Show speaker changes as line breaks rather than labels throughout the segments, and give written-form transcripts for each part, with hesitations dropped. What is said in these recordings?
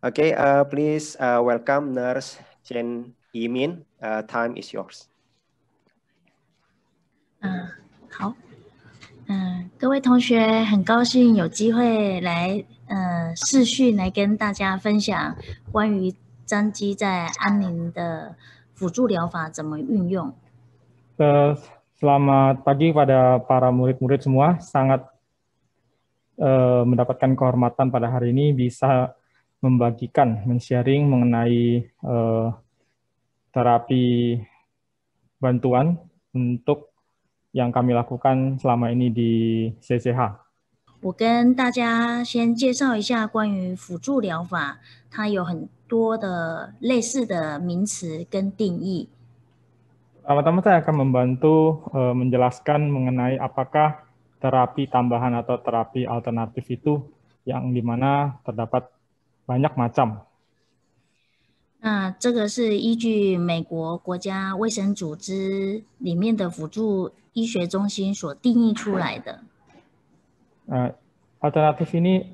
Okay, please welcome Nurse Chen Yimin. Time is yours.
好，各位同学，很高兴有机会来视讯来跟大家分享关于张基在安宁的辅助疗法怎么运用。
Selamat pagi pada para murid-murid semua. Sangat mendapatkan kehormatan pada hari ini bisa membagikan, men-sharing mengenai terapi bantuan untuk yang kami lakukan selama ini di CCH.
我跟大家先介绍一下关于辅助疗法，它有很多的类似的名词跟定义。
Pertama-tama saya akan membantu menjelaskan mengenai apakah terapi tambahan atau terapi alternatif itu yang dimana terdapat banyak macam.
那这个是依据美国国家卫生组织里面的辅助医学中心所定义出来的。
Alternatif ini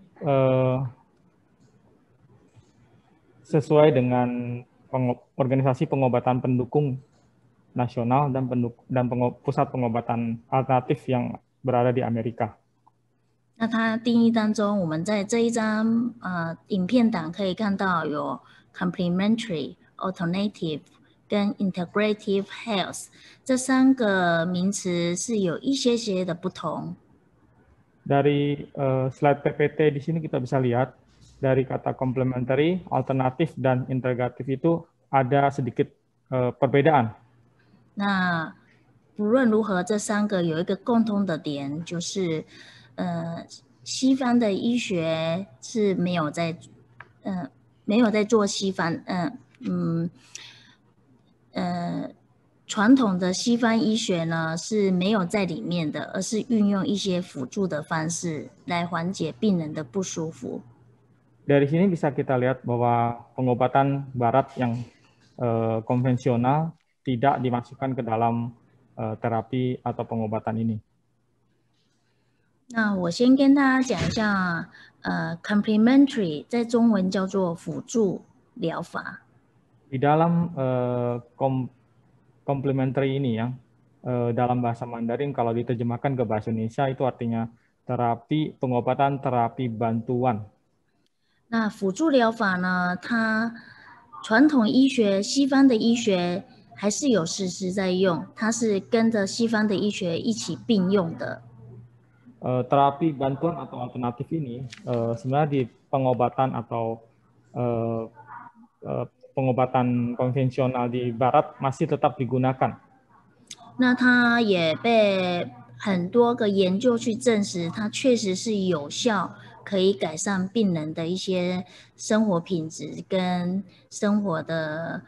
sesuai dengan organisasi pengobatan pendukung nasional dan pusat pengobatan alternatif yang berada di Amerika.
那它定义当中，我们在这一张影片档可以看到有 complementary、alternative 跟 integrative health 这三个名词是有一些的不同。
Dari slide PPT di sini kita bisa lihat dari kata complementary, alternatif dan integratif itu ada sedikit perbedaan.
那不论如何，这三个有一个共通的点，就是西方的医学是没有在做西方传统的西方医学呢是没有在里面的，而是运用一些辅助的方式来缓解病人的不舒服。
Dari sini bisa kita lihat bahwa pengobatan barat yang konvensional tidak dimasukkan ke dalam terapi atau pengobatan ini.
那我先跟大家讲一下complementary 在中文叫做辅助疗法。
Di dalam complementary ini ya, dalam bahasa Mandarin kalau diterjemahkan ke bahasa Indonesia itu artinya pengobatan terapi bantuan.
那辅助疗法呢，它传统医学、西方的医学还是有实施在用，它是跟着西方的医学一起并用的。
Terapi bantuan atau alternatif ini sebenarnya di pengobatan atau pengobatan konvensional di Barat masih tetap digunakan.
那它也被很多个研究去证实，它确实是有效，可以改善病人的一些生活品质跟生活的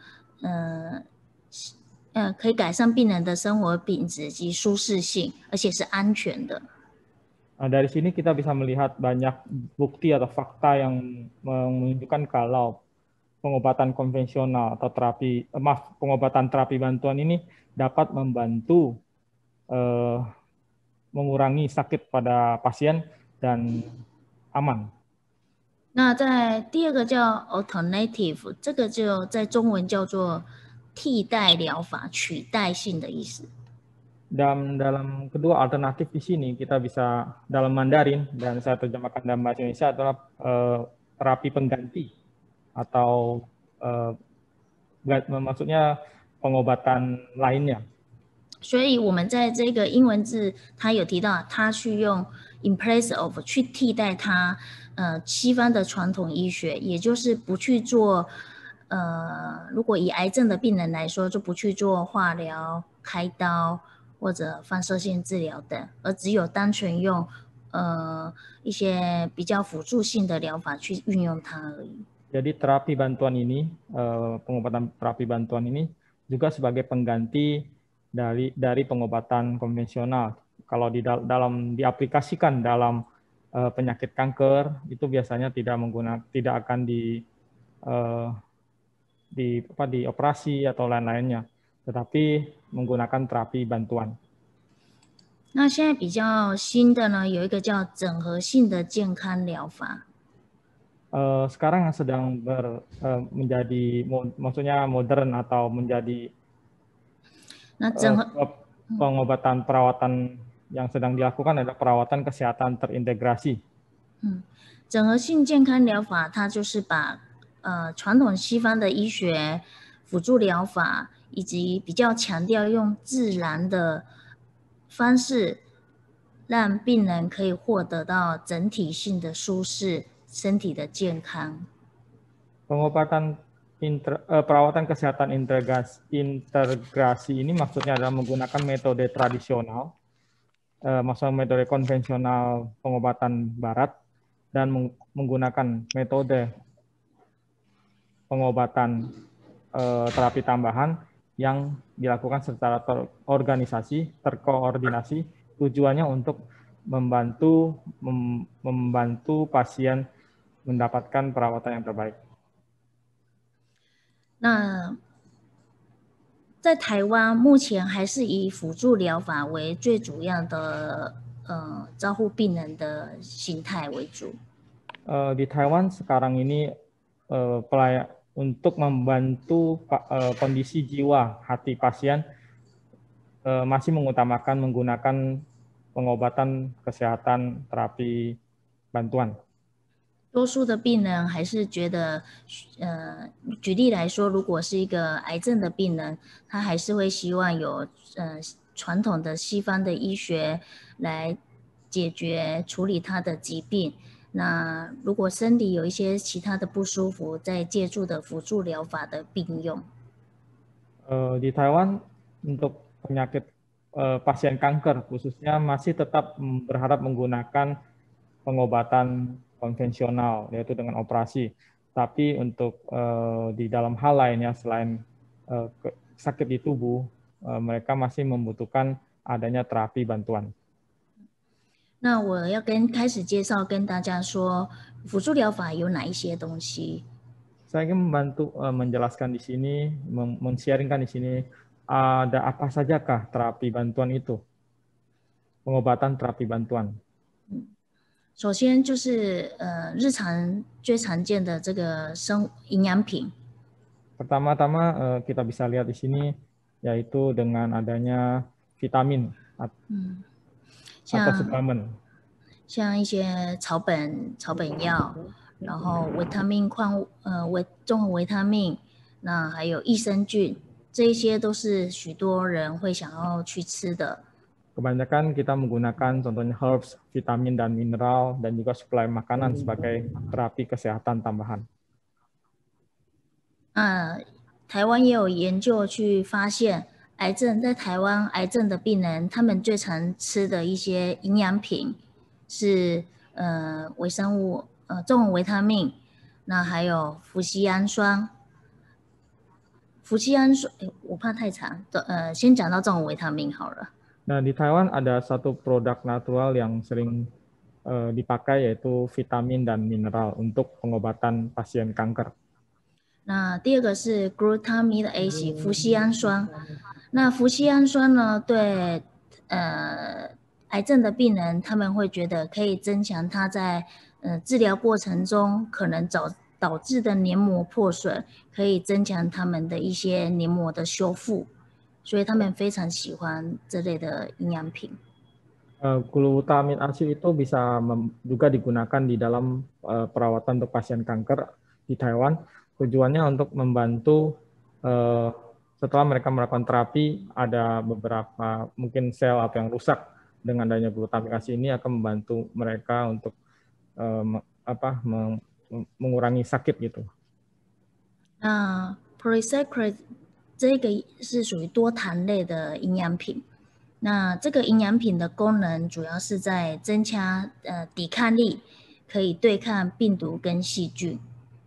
可以改善病人的生活品质及舒适性，而且是安全的。
Dari sini kita bisa melihat banyak bukti atau fakta yang menunjukkan kalau pengobatan konvensional atau pengobatan terapi bantuan ini dapat membantu mengurangi sakit pada pasien dan aman.
那在第二个叫 alternative， 这个就在中文叫做替代疗法，取代性的意思。
Dalam kedua alternatif di sini kita bisa dalam Mandarin dan saya terjemahkan dalam bahasa Indonesia adalah terapi pengganti atau maksudnya pengobatan lainnya.
所以我们在这个英文字，它有提到，它去用 in place of 去替代它西方的传统医学，也就是不去做如果以癌症的病人来说，就不去做化疗、开刀或者放射线治疗等，而只有单纯用一些比较辅助性的疗法去运用它而已。
Jadi terapi bantuan ini, pengobatan terapi bantuan ini juga sebagai pengganti dari pengobatan konvensional. Kalau diaplikasikan dalam penyakit kanker itu biasanya tidak akan dioperasi atau lain-lainnya, tetapi menggunakan terapi bantuan.
那现在比较新的呢，有一个叫整合性的健康疗法。
sekarang sedang menjadi maksudnya modern atau menjadi pengobatan perawatan yang sedang dilakukan adalah perawatan kesehatan terintegrasi.
整合性健康疗法，它就是把传统西方的医学、辅助疗法，以及比较强调用自然的方式，让病人可以获得到整体性的舒适、身体的健康。
Pengobatan perawatan kesehatan integrasi ini maksudnya adalah menggunakan metode tradisional, maksudnya metode konvensional pengobatan barat, dan menggunakan metode pengobatan terapi tambahan yang dilakukan secara terkoordinasi, tujuannya untuk membantu pasien mendapatkan perawatan yang terbaik.
那在台湾目前还是以辅助疗法为最主要的照护病人的形态为主。
Di Taiwan sekarang ini untuk membantu kondisi jiwa hati pasien masih mengutamakan menggunakan pengobatan kesehatan terapi bantuan.
多数的病人还是觉得，举例来说，如果是一个癌症的病人，他还是会希望有传统的西方的医学来解决处理他的疾病。那如果身体有一些其他的不舒服，再借助的辅助疗法的并用。
Di Taiwan untuk penyakit pasien kanker khususnya masih tetap berharap menggunakan pengobatan konvensional, yaitu dengan operasi. Tapi untuk di dalam hal lainnya selain sakit di tubuh, mereka masih membutuhkan adanya terapi bantuan.
那我要开始介绍跟大家说，辅助疗法有哪一些东西。
Saya ingin membantu menjelaskan di sini, men-sharingkan di sini ada apa sajakah terapi bantuan itu, pengobatan terapi bantuan.
首先就是日常最常见的这个营养品。
Pertama-tama kita bisa lihat di sini yaitu dengan adanya vitamin atau suplemen.
像一些草本药，然后综合维他命，那还有益生菌，这一些都是许多人会想要去吃的。
Kebanyakan kita menggunakan contohnya herbs, vitamin dan mineral, dan juga suplai makanan sebagai terapi kesehatan tambahan.
台湾也有研究去发现，在台湾癌症的病人，他们最常吃的一些营养品是微生物综合维他命，那还有脯酰氨酸。脯酰氨酸，我怕太长，先讲到综合维他命好了。
Nah, di Taiwan ada satu produk natural yang sering dipakai yaitu vitamin dan mineral untuk pengobatan pasien kanker.
那第二个是 glutamate acid 脯酰氨酸。那脯酰氨酸呢，对癌症的病人，他们会觉得可以增强他在治疗过程中可能导致的黏膜破损，可以增强他们的一些黏膜的修复。 所以他们非常喜欢这类的营养品。
Glutamin acid itu bisa juga digunakan di dalam perawatan untuk pasien kanker di Taiwan. Tujuannya untuk membantu setelah mereka melakukan terapi, ada beberapa mungkin sel atau yang rusak dengan adanya glutamin acid ini akan membantu mereka untuk mengurangi sakit gitu.
Polysaccharide 这个是属于多糖类的营养品。那这个营养品的功能主要是在增加抵抗力，可以对抗病毒跟细菌。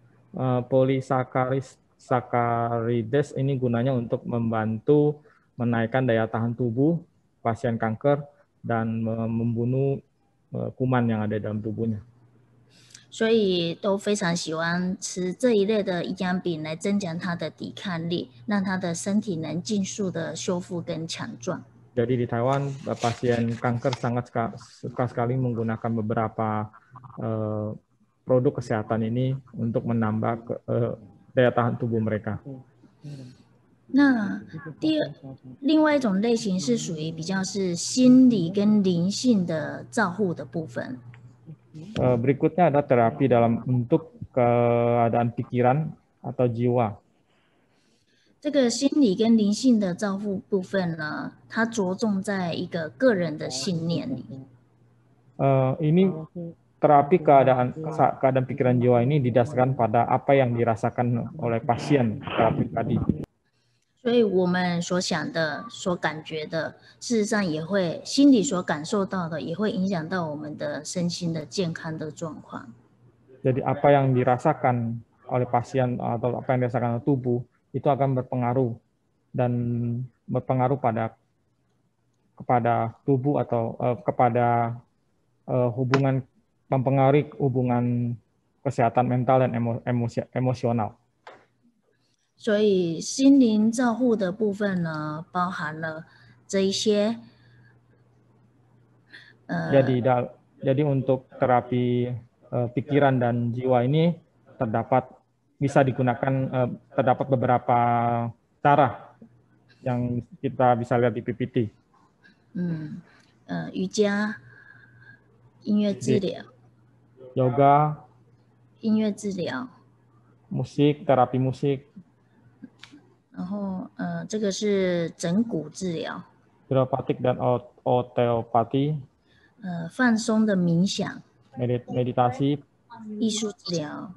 Polysaccharides ini gunanya untuk membantu menaikkan daya tahan tubuh pasien kanker dan membunuh kuman yang ada dalam tubuhnya.
所以都非常喜欢吃这一类的营养品来增强它的抵抗力，让它的身体能尽速的修复跟强壮。
Jadi di Taiwan pasien kanker sangat suka sekali menggunakan beberapa produk kesehatan ini untuk menambah daya tahan tubuh mereka.
那另外一种类型是属于比较是心理跟灵性的照护的部分。
Berikutnya ada terapi dalam untuk keadaan pikiran atau jiwa.
这个心理跟灵性的照护部分呢，它着重在一个个人的信念里。
Ini terapi keadaan pikiran jiwa ini didasarkan pada apa yang dirasakan oleh pasien terapi tadi.
所以我们所想的、所感觉的，事实上也会心里所感受到的，也会影响到我们的身心的健康的状况。
Jadi apa yang dirasakan oleh pasien atau apa yang dirasakan oleh tubuh itu akan berpengaruh dan berpengaruh kepada tubuh atau kepada hubungan, mempengaruhi hubungan kesehatan mental dan emosional.
所以心灵照护的部分呢，包含了这一些。
Jadi untuk terapi pikiran dan jiwa ini bisa digunakan terdapat beberapa cara yang kita bisa lihat di PPT.
瑜伽、音乐治疗、
yoga、
音乐治疗、
musik、terapi musik。
然后这个是整骨治疗。
Chiropractic dan osteopati。
放松的冥想。
meditasi。
艺术治疗。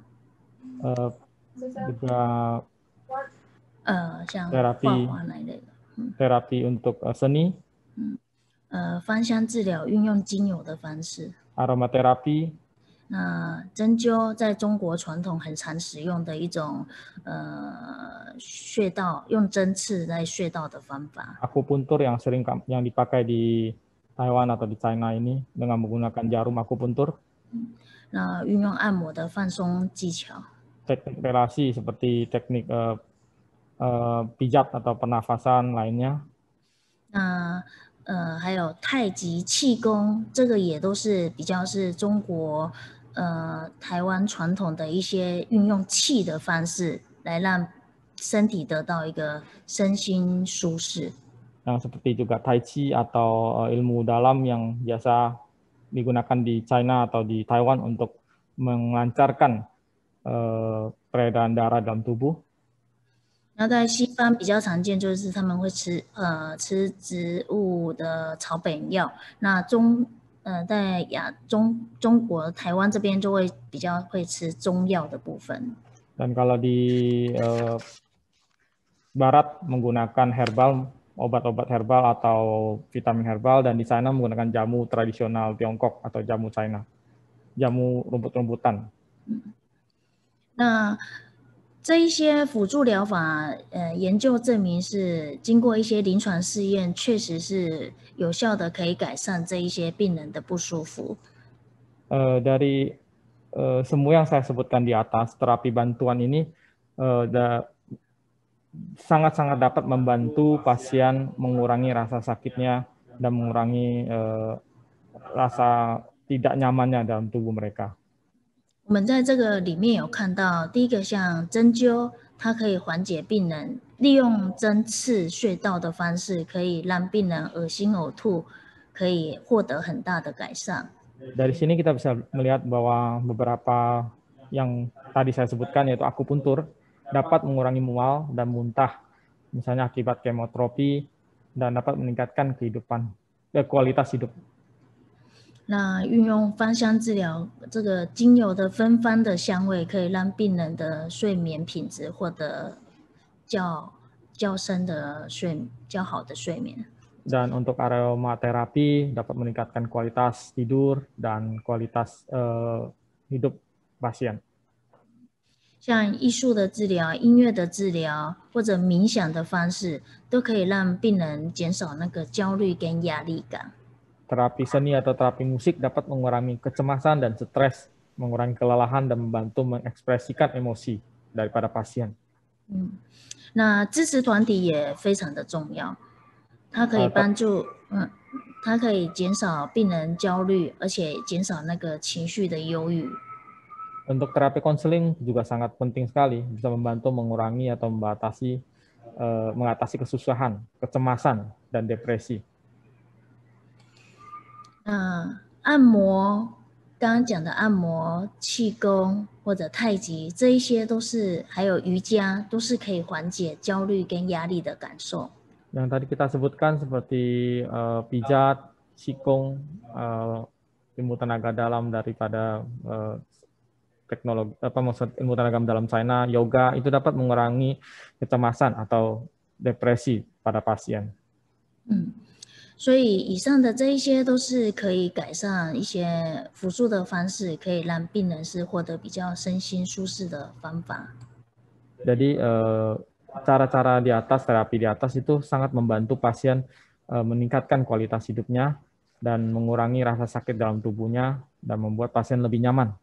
juga
像
terapi
画画那一类的。
terapi untuk seni。
芳香治疗运用精油的方式。
aromaterapi。
那针灸在中国传统很常使用的一种穴道，用针刺在穴道的方法。
akupuntur yang dipakai di Taiwan atau di China ini dengan menggunakan jarum akupuntur.
那运用按摩的放松技巧。
teknik relasi seperti teknik pijat atau pernafasan lainnya.
那还有太极气功，这个也都是比较是中国台湾传统的一些运用气的方式，来让身体得到一个身心舒适。
Yang seperti juga Tai Chi atau ilmu dalam yang biasa digunakan di China atau di Taiwan untuk melancarkan peredaran darah dalam tubuh.
那在西方比较常见就是他们会吃植物的草本药，那在中国台湾这边就会比较会吃中药的部分。
Dan kalau di Barat menggunakan herbal, obat-obat herbal atau vitamin herbal, dan di sana menggunakan jamu tradisional Tiongkok atau jamu China, jamu rumput-rumputan.
那这一些辅助疗法，研究证明是经过一些临床试验，确实是有效的，可以改善这一些病人的不舒服。
Dari semua yang saya sebutkan di atas, terapi bantuan ini sangat-sangat dapat membantu pasien mengurangi rasa sakitnya dan mengurangi rasa tidak nyamannya dalam tubuh mereka.
我们在这个里面有看到，第一个像针灸，它可以缓解病人利用针刺穴道的方式，可以让病人恶心呕吐，可以获得很大的改善。
Dari sini kita bisa melihat bahwa beberapa yang tadi saya sebutkan yaitu akupuntur dapat mengurangi mual dan muntah, misalnya akibat kemoterapi, dan dapat meningkatkan kualitas hidup.
那运用芳香治疗，这个精油的芬芳的香味，可以让病人的睡眠品质获得较好的睡眠。
Dan untuk aromaterapi dapat meningkatkan kualitas tidur dan kualitas hidup pasien.
像艺术的治疗、音乐的治疗或者冥想的方式，都可以让病人减少那个焦虑跟压力感。
Terapi seni atau terapi musik dapat mengurangi kecemasan dan stres, mengurangi kelelahan dan membantu mengekspresikan emosi daripada pasien.
那支持团体也非常的重要，它可以帮助，它可以减少病人焦虑，而且减少那个情绪的忧郁。
Untuk terapi konseling juga sangat penting sekali, bisa membantu mengurangi atau mengatasi kesusahan, kecemasan, dan depresi.
按摩，刚刚讲的按摩、气功或者太极，这一些都是，还有瑜伽，都是可以缓解焦虑跟压力的感受。
Yang tadi kita sebutkan seperti pijat, qigong, ilmu tenaga dalam daripada teknologi maksud ilmu tenaga dalam China, yoga itu dapat mengurangi kecemasan atau depresi pada pasien.
所以以上的这一些都是可以改善一些辅助的方式，可以让病人是获得比较身心舒适的方法。
Jadi cara-cara di atas, terapi di atas itu sangat membantu pasien meningkatkan kualitas hidupnya dan mengurangi rasa sakit dalam tubuhnya dan membuat pasien lebih nyaman.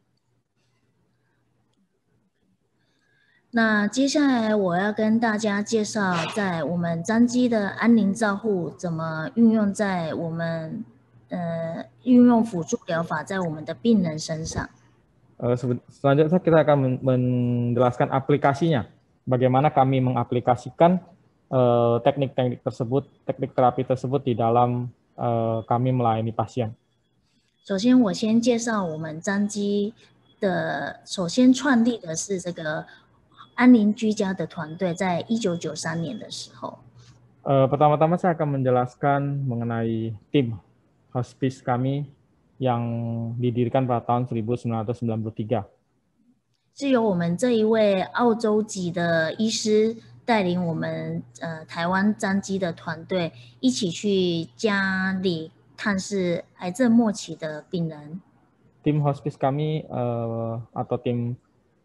那接下来我要跟大家介绍，在我们彰基的安宁照护怎么运用在我们运用辅助疗法在我们的病人身上。
Selanjutnya kita akan menjelaskan aplikasinya. Bagaimana kami mengaplikasikan teknik-teknik tersebut, teknik terapi tersebut di dalam kami melayani pasien.
首先，我先介绍我们彰基的，首先创立的是这个安宁居家的团队，在1993年的时候。
Pertama-tama saya akan menjelaskan mengenai tim hospice kami yang didirikan pada tahun 1993.
是由我们这一位澳洲籍的医师带领我们台湾彰基的团队一起去家里探视癌症末期的病人。
Tim hospice kami atau tim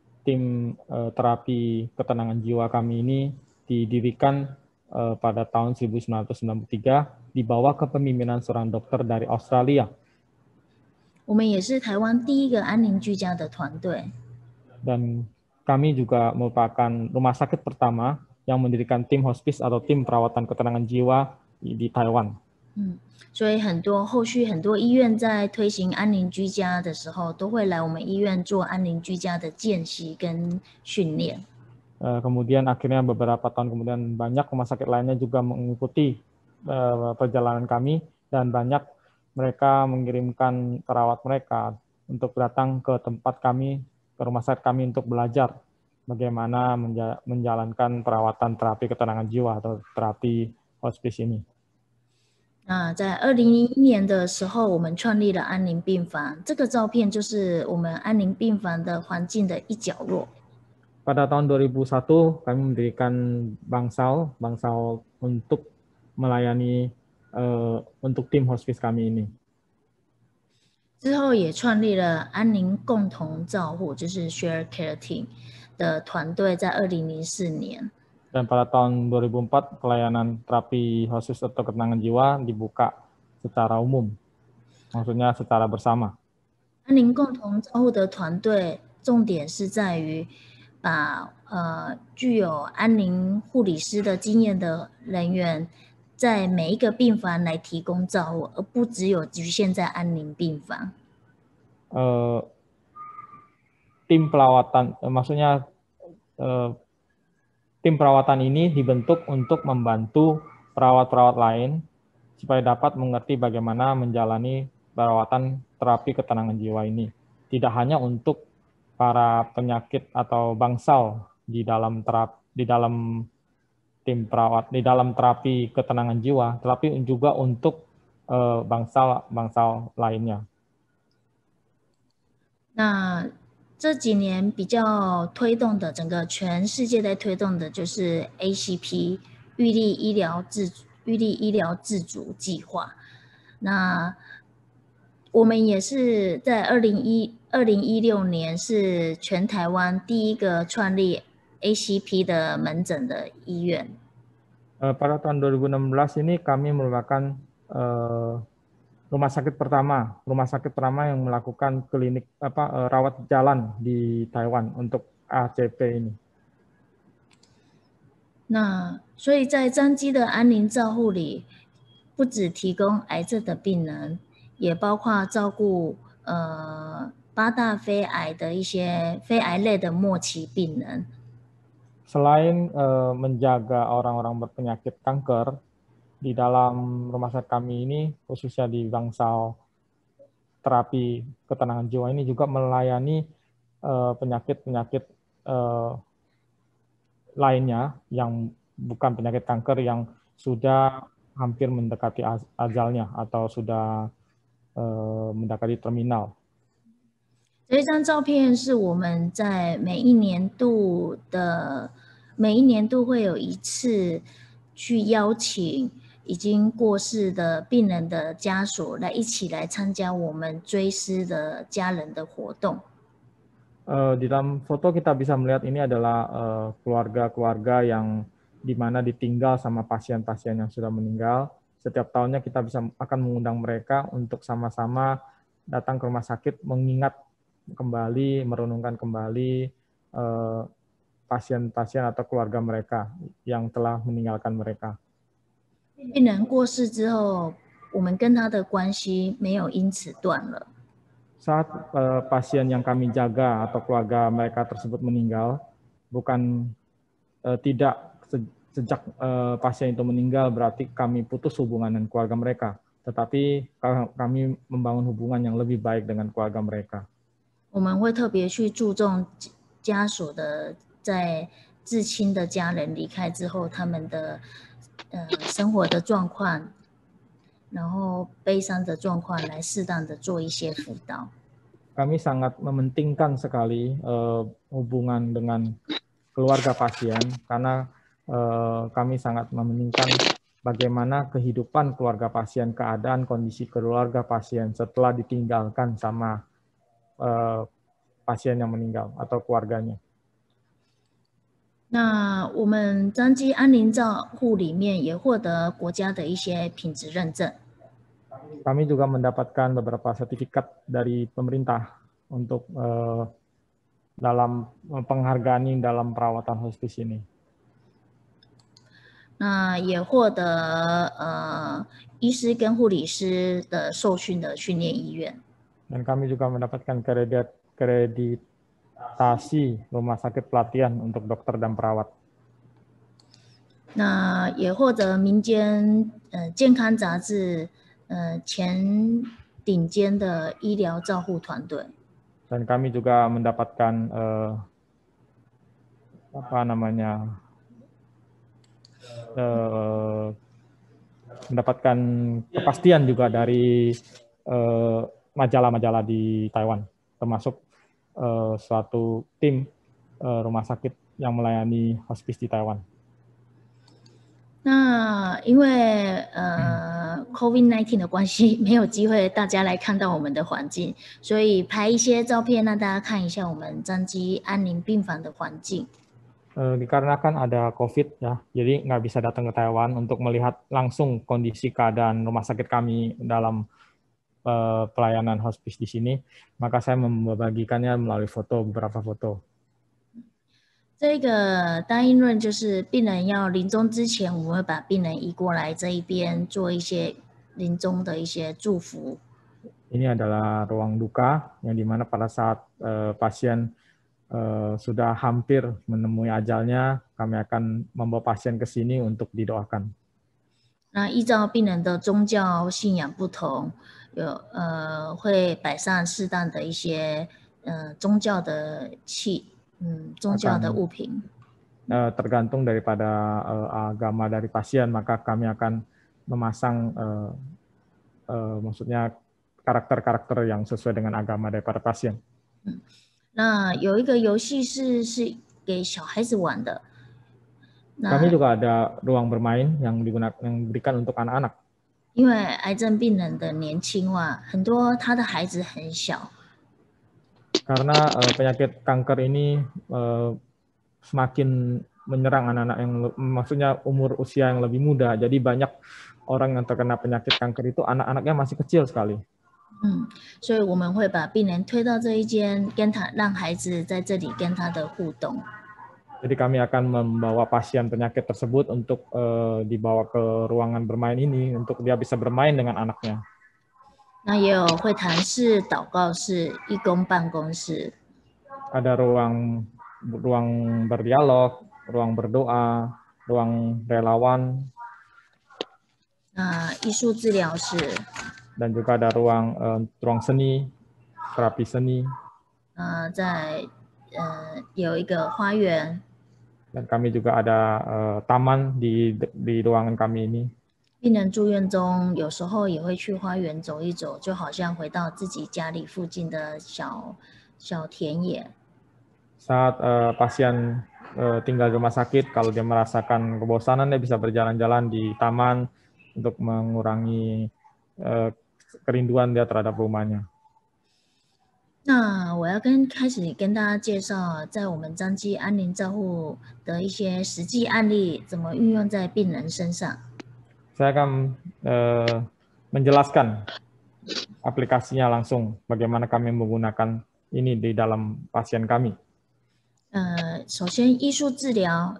terapi ketenangan jiwa kami ini didirikan pada tahun 1993 di bawah kepemimpinan seorang dokter dari Australia.
我们也是台湾第一个安宁居家的团队。
Dan kami juga merupakan rumah sakit pertama yang mendirikan tim hospice atau tim perawatan ketenangan jiwa di Taiwan.
所以后续很多医院在推行安宁居家的时候，都会来我们医院做安宁居家的见习跟训练。
Kemudian akhirnya beberapa tahun kemudian banyak rumah sakit lainnya juga mengikuti perjalanan kami dan banyak mereka mengirimkan perawat mereka untuk datang ke tempat kami, ke rumah sakit kami untuk belajar bagaimana menjalankan perawatan terapi ketenangan jiwa atau terapi hospice ini.
在2011年的时候，我们创立了安宁病房。这个照片就是我们安宁病房的环境的一角落。
Pada tahun 2001 kami mendirikan bangsal untuk melayani untuk tim hospice kami ini.
之后也创立了安宁共同照护，就是 Share Care Team 的团队，在2004年。
Dan pada tahun 2004 pelayanan terapi hospice atau ketenangan jiwa dibuka secara umum, maksudnya secara bersama.
安宁共同照护的团队重点是在于把具有安宁护理师的经验的人员，在每一个病房来提供照护，而不只有局限在安宁病房。
Tim perawatan, maksudnya tim perawatan ini dibentuk untuk membantu perawat-perawat lain supaya dapat mengerti bagaimana menjalani perawatan terapi ketenangan jiwa ini. Tidak hanya untuk para penyakit atau bangsal di dalam tim perawat, di dalam terapi ketenangan jiwa, tetapi juga untuk bangsal-bangsal lainnya.
那这几年比较推动的，整个全世界在推动的就是 ACP 预立医疗自主计划。那我们也是在2016年是全台湾第一个创立 ACP 的门诊的医院。
Pada tahun 2016 ini kami merupakan rumah sakit pertama yang melakukan klinik rawat jalan di Taiwan untuk ACP ini.
那所以在彰基的安宁照护里，不只提供癌症的病人，也包括照顾 8大非癌的一些非癌类的末期病人。
Selain menjaga orang-orang berpenyakit kanker, di dalam rumah sakit kami ini, khususnya di bangsal terapi ketenangan jiwa ini juga melayani penyakit-penyakit lainnya yang bukan penyakit kanker yang sudah hampir mendekati ajalnya atau sudah mendekati terminal.
这张照片是我们在每一年度会有一次去邀请已经过世的病人的家属来一起来参加我们追思的家人的活动。
Di dalam foto kita bisa melihat ini adalah keluarga-keluarga yang di mana ditinggal sama pasien-pasien yang sudah meninggal. Setiap tahunnya kita akan mengundang mereka untuk sama-sama datang ke rumah sakit mengingat kembali, merenungkan kembali pasien-pasien atau keluarga mereka yang telah meninggalkan mereka.
病人过世之后，我们跟他的关系没有因此断了。
Saat pasien yang kami jaga atau keluarga mereka tersebut meninggal, bukan tidak sejak pasien itu meninggal berarti kami putus hubungan dengan keluarga mereka, tetapi kami membangun hubungan yang lebih baik dengan keluarga mereka.
我们会特别去注重家属的在至亲的家人离开之后，他们的生活的状况，然后悲伤的状况，来适当的做一些辅导。
Kami sangat mementingkan sekali hubungan dengan keluarga pasien karena kami sangat mementingkan bagaimana kehidupan keluarga pasien, keadaan kondisi keluarga pasien setelah ditinggalkan sama pasien yang meninggal atau keluarganya.
那我们彰基安宁照护里面也获得国家的一些品质认证。
Kami juga mendapatkan beberapa sertifikat dari pemerintah untuk dalam penghargaan dalam perawatan hospice ini.
那也获得医师跟护理师的受训的训练医院。
Dan kami juga mendapatkan kreditasi rumah sakit pelatihan untuk dokter dan perawat.
那也获得民间健康杂志前顶尖的医疗照护团队。
Dan kami juga mendapatkan mendapatkan kepastian juga dari majalah-majalah di Taiwan, termasuk suatu tim rumah sakit yang melayani hospice di Taiwan.
那因为COVID-19 的关系，没有机会大家来看到我们的环境，所以拍一些照片让大家看一下我们彰基安宁病房的环境。
Dikarenakan ada COVID ya, jadi nggak bisa datang ke Taiwan untuk melihat langsung kondisi keadaan rumah sakit kami dalam pelayanan hospice di sini, maka saya membagikannya melalui beberapa foto.
这个答应论就是病人要临终之前，我们会把病人移过来这一边做一些临终的一些祝福。
Ini adalah ruang duka yang dimana pada saat pasien sudah hampir menemui ajalnya, kami akan membawa pasien ke sini untuk didoakan.
那依照病人的宗教信仰不同，会摆上适当的一些宗教的宗教的物品。
Tergantung daripada agama dari pasien, maka kami akan memasang maksudnya karakter-karakter yang sesuai dengan agama daripada pasien.
那有一个游戏是给小孩子玩的。
Kami juga ada ruang bermain yang diberikan untuk anak-anak.
因为癌症病人的年轻化，很多他的孩子很小。
Karena penyakit kanker ini semakin menyerang anak-anak yang maksudnya umur usia yang lebih muda. Jadi banyak orang yang terkena penyakit kanker itu anak-anaknya masih kecil sekali.
所以我们会把病人推到这一间，让孩子在这里跟他的互动。
Jadi kami akan membawa pasien penyakit tersebut untuk dibawa ke ruangan bermain ini untuk dia bisa bermain dengan anaknya.
那也有会谈室、祷告室、义工办公室。
Ada ruang berdialog, ruang berdoa, ruang relawan.
艺术治疗室。
Dan juga ada ruang seni, terapi seni.
有一个花园。
Dan kami juga ada taman di ruangan kami ini.
病人住院中，有时候也会去花园走一走，就好像回到自己家里附近的小田野。
Saat pasien tinggal di rumah sakit, kalau dia merasakan kebosanan, dia bisa berjalan-jalan di taman untuk mengurangi kerinduan dia terhadap rumahnya.
那我要开始跟大家介绍，在我们彰基安宁照护的一些实际案例，怎么运用在病人身上。
Saya akan menjelaskan aplikasinya langsung, bagaimana kami menggunakan ini di dalam pasien kami.
首先，艺术治疗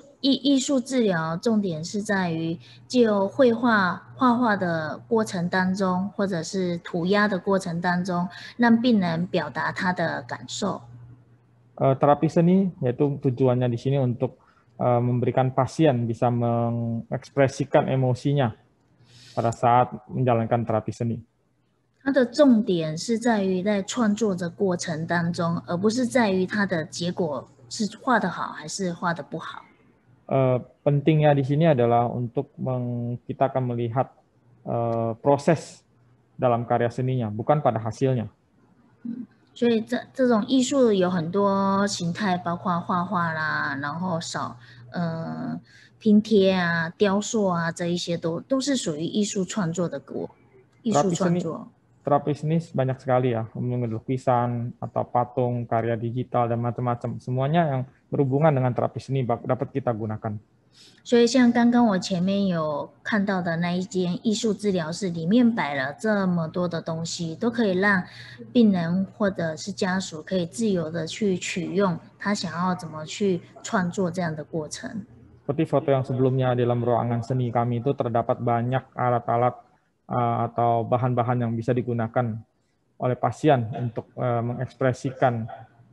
重点是在于借由画画的过程当中，或者是涂鸦的过程当中，让病人表达他的感受。
Terapi seni yaitu tujuannya di sini untuk memberikan pasien bisa mengekspresikan emosinya pada saat menjalankan terapi seni.
它的重点是在于在创作的过程当中，而不是在于它的结果是画得好还是画得不好。
Pentingnya di sini adalah untuk kita akan melihat proses dalam karya seninya, bukan pada hasilnya.
所以这种艺术有很多形态，包括画画啦，然后拼贴啊、雕塑啊，这一些都是属于艺术创作的艺术创作。
Terapi seni banyak sekali ya, lukisan atau patung, karya digital dan macam-macam. Semuanya yang berhubungan dengan terapi seni dapat kita gunakan.
所以像刚刚我前面有看到的那一间艺术治疗室，里面摆了这么多的东西，都可以让病人或者是家属可以自由的去取用他想要怎么去创作这样的过程。
Seperti foto yang sebelumnya dalam ruangan seni kami itu terdapat banyak alat-alat atau bahan-bahan yang bisa digunakan oleh pasien untuk mengekspresikan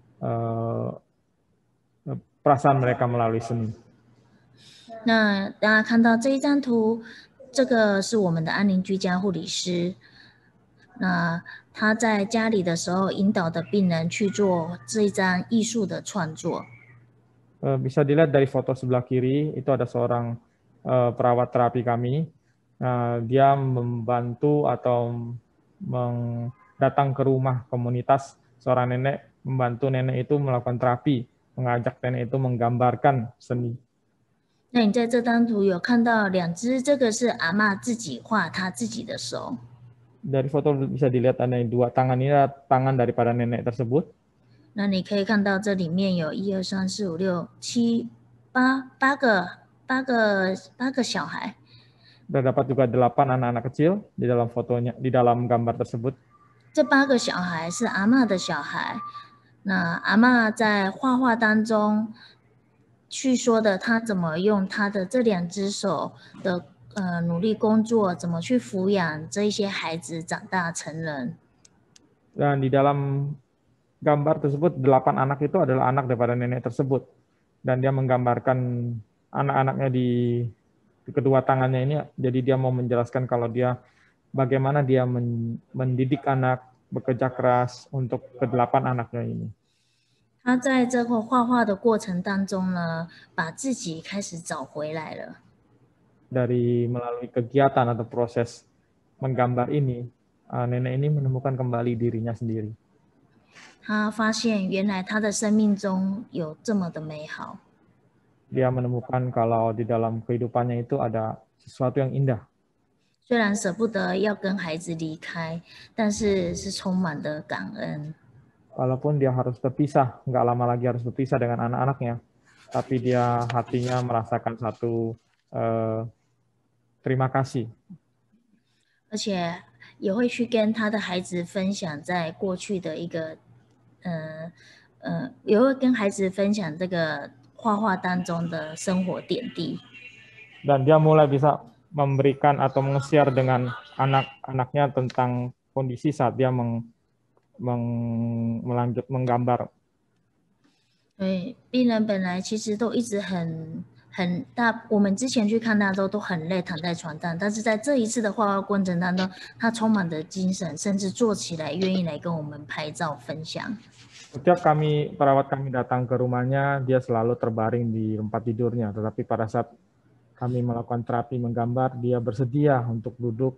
perasaan mereka melalui seni.
那大家看到这一张图，这个是我们的安宁居家护理师。那他在家里的时候，引导的病人去做这一张艺术的创作。
Bisa dilihat dari foto sebelah kiri, itu ada seorang perawat terapi kami. Dia membantu atau datang ke rumah komunitas seorang nenek, membantu nenek itu melakukan terapi, mengajak nenek itu menggambarkan seni.
那你在这张图有看到两只，这个是阿嬷自己画她自己的手。
Dari foto bisa dilihat ada dua tangan, ini adalah tangan daripada nenek tersebut.
那你可以看到这里面有1、2、3、4、5、6、7、8个小孩。
Terdapat juga 8 anak-anak kecil di dalam fotonya, di dalam gambar tersebut.
这8个小孩是阿嬷的小孩。那阿嬷在画画当中去说的，她怎么用她的这2只手的努力工作，怎么去抚养这一些孩子长大成人。
Dan di dalam gambar tersebut 8 anak itu adalah anak daripada nenek tersebut, dan dia menggambarkan anak-anaknya di kedua tangannya ini. Jadi dia mau menjelaskan kalau dia bagaimana dia mendidik anak, bekerja keras untuk ke-8 anaknya ini.
他在这个画画的过程当中呢，把自己开始找回来了。
Dari melalui kegiatan atau proses menggambar ini, nenek ini menemukan kembali dirinya sendiri.
他发现原来他的生命中有这么的美好。
Dia menemukan kalau di dalam kehidupannya itu ada sesuatu yang indah.
虽然舍不得要跟孩子离开，但是是充满的感恩。
Walaupun dia harus berpisah, nggak lama lagi harus berpisah dengan anak-anaknya, tapi dia hatinya merasakan satu terima kasih.
而且也会去跟他的孩子分享在过去的一个也会跟孩子分享这个画画当中的生活点滴。
Dan dia mulai bisa memberikan atau meng-share dengan anak-anaknya tentang kondisi saat dia menggambar.
对，病人本来其实都一直很大，我们之前去看他都很累，躺在床上，但是在这一次的画画过程当中，他充满着精神，甚至坐起来愿意来跟我们拍照分享。
Setiap perawat kami datang ke rumahnya, dia selalu terbaring di tempat tidurnya. Tetapi pada saat kami melakukan terapi menggambar, dia bersedia untuk duduk,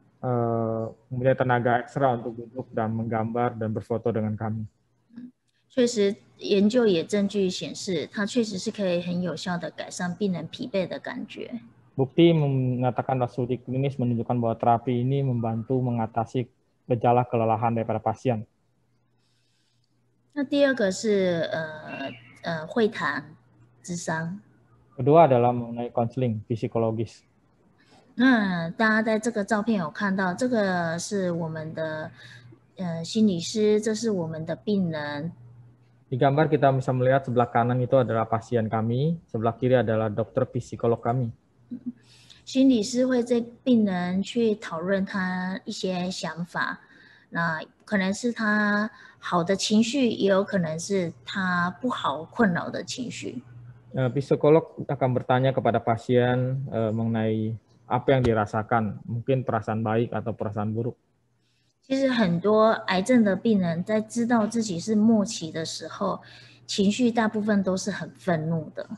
mempunyai tenaga ekstra untuk duduk dan menggambar dan berfoto dengan kami.
确实，研究也证据显示，它确实是可以很有效的改善病人疲惫的感觉。
Bukti mengatakan studi klinis menunjukkan bahwa terapi ini membantu mengatasi gejala kelelahan daripada pasien.
那第二个是会谈諮商。
Kedua adalah mengenai konseling psikologis.
那大家在这个照片有看到，这个是我们的心理师，这是我们的病人。
Di gambar kita bisa melihat sebelah kanan itu adalah pasien kami, sebelah kiri adalah dokter psikolog kami.
心理师会跟病人去讨论他一些想法，那可能是他好的情绪，也有可能是他不好困扰的情绪。
Psikolog akan bertanya kepada pasien mengenai apa yang dirasakan, mungkin perasaan baik atau perasaan buruk.
其实很多癌症的病人在知道自己是末期的时候，情绪大部分都是很愤怒的。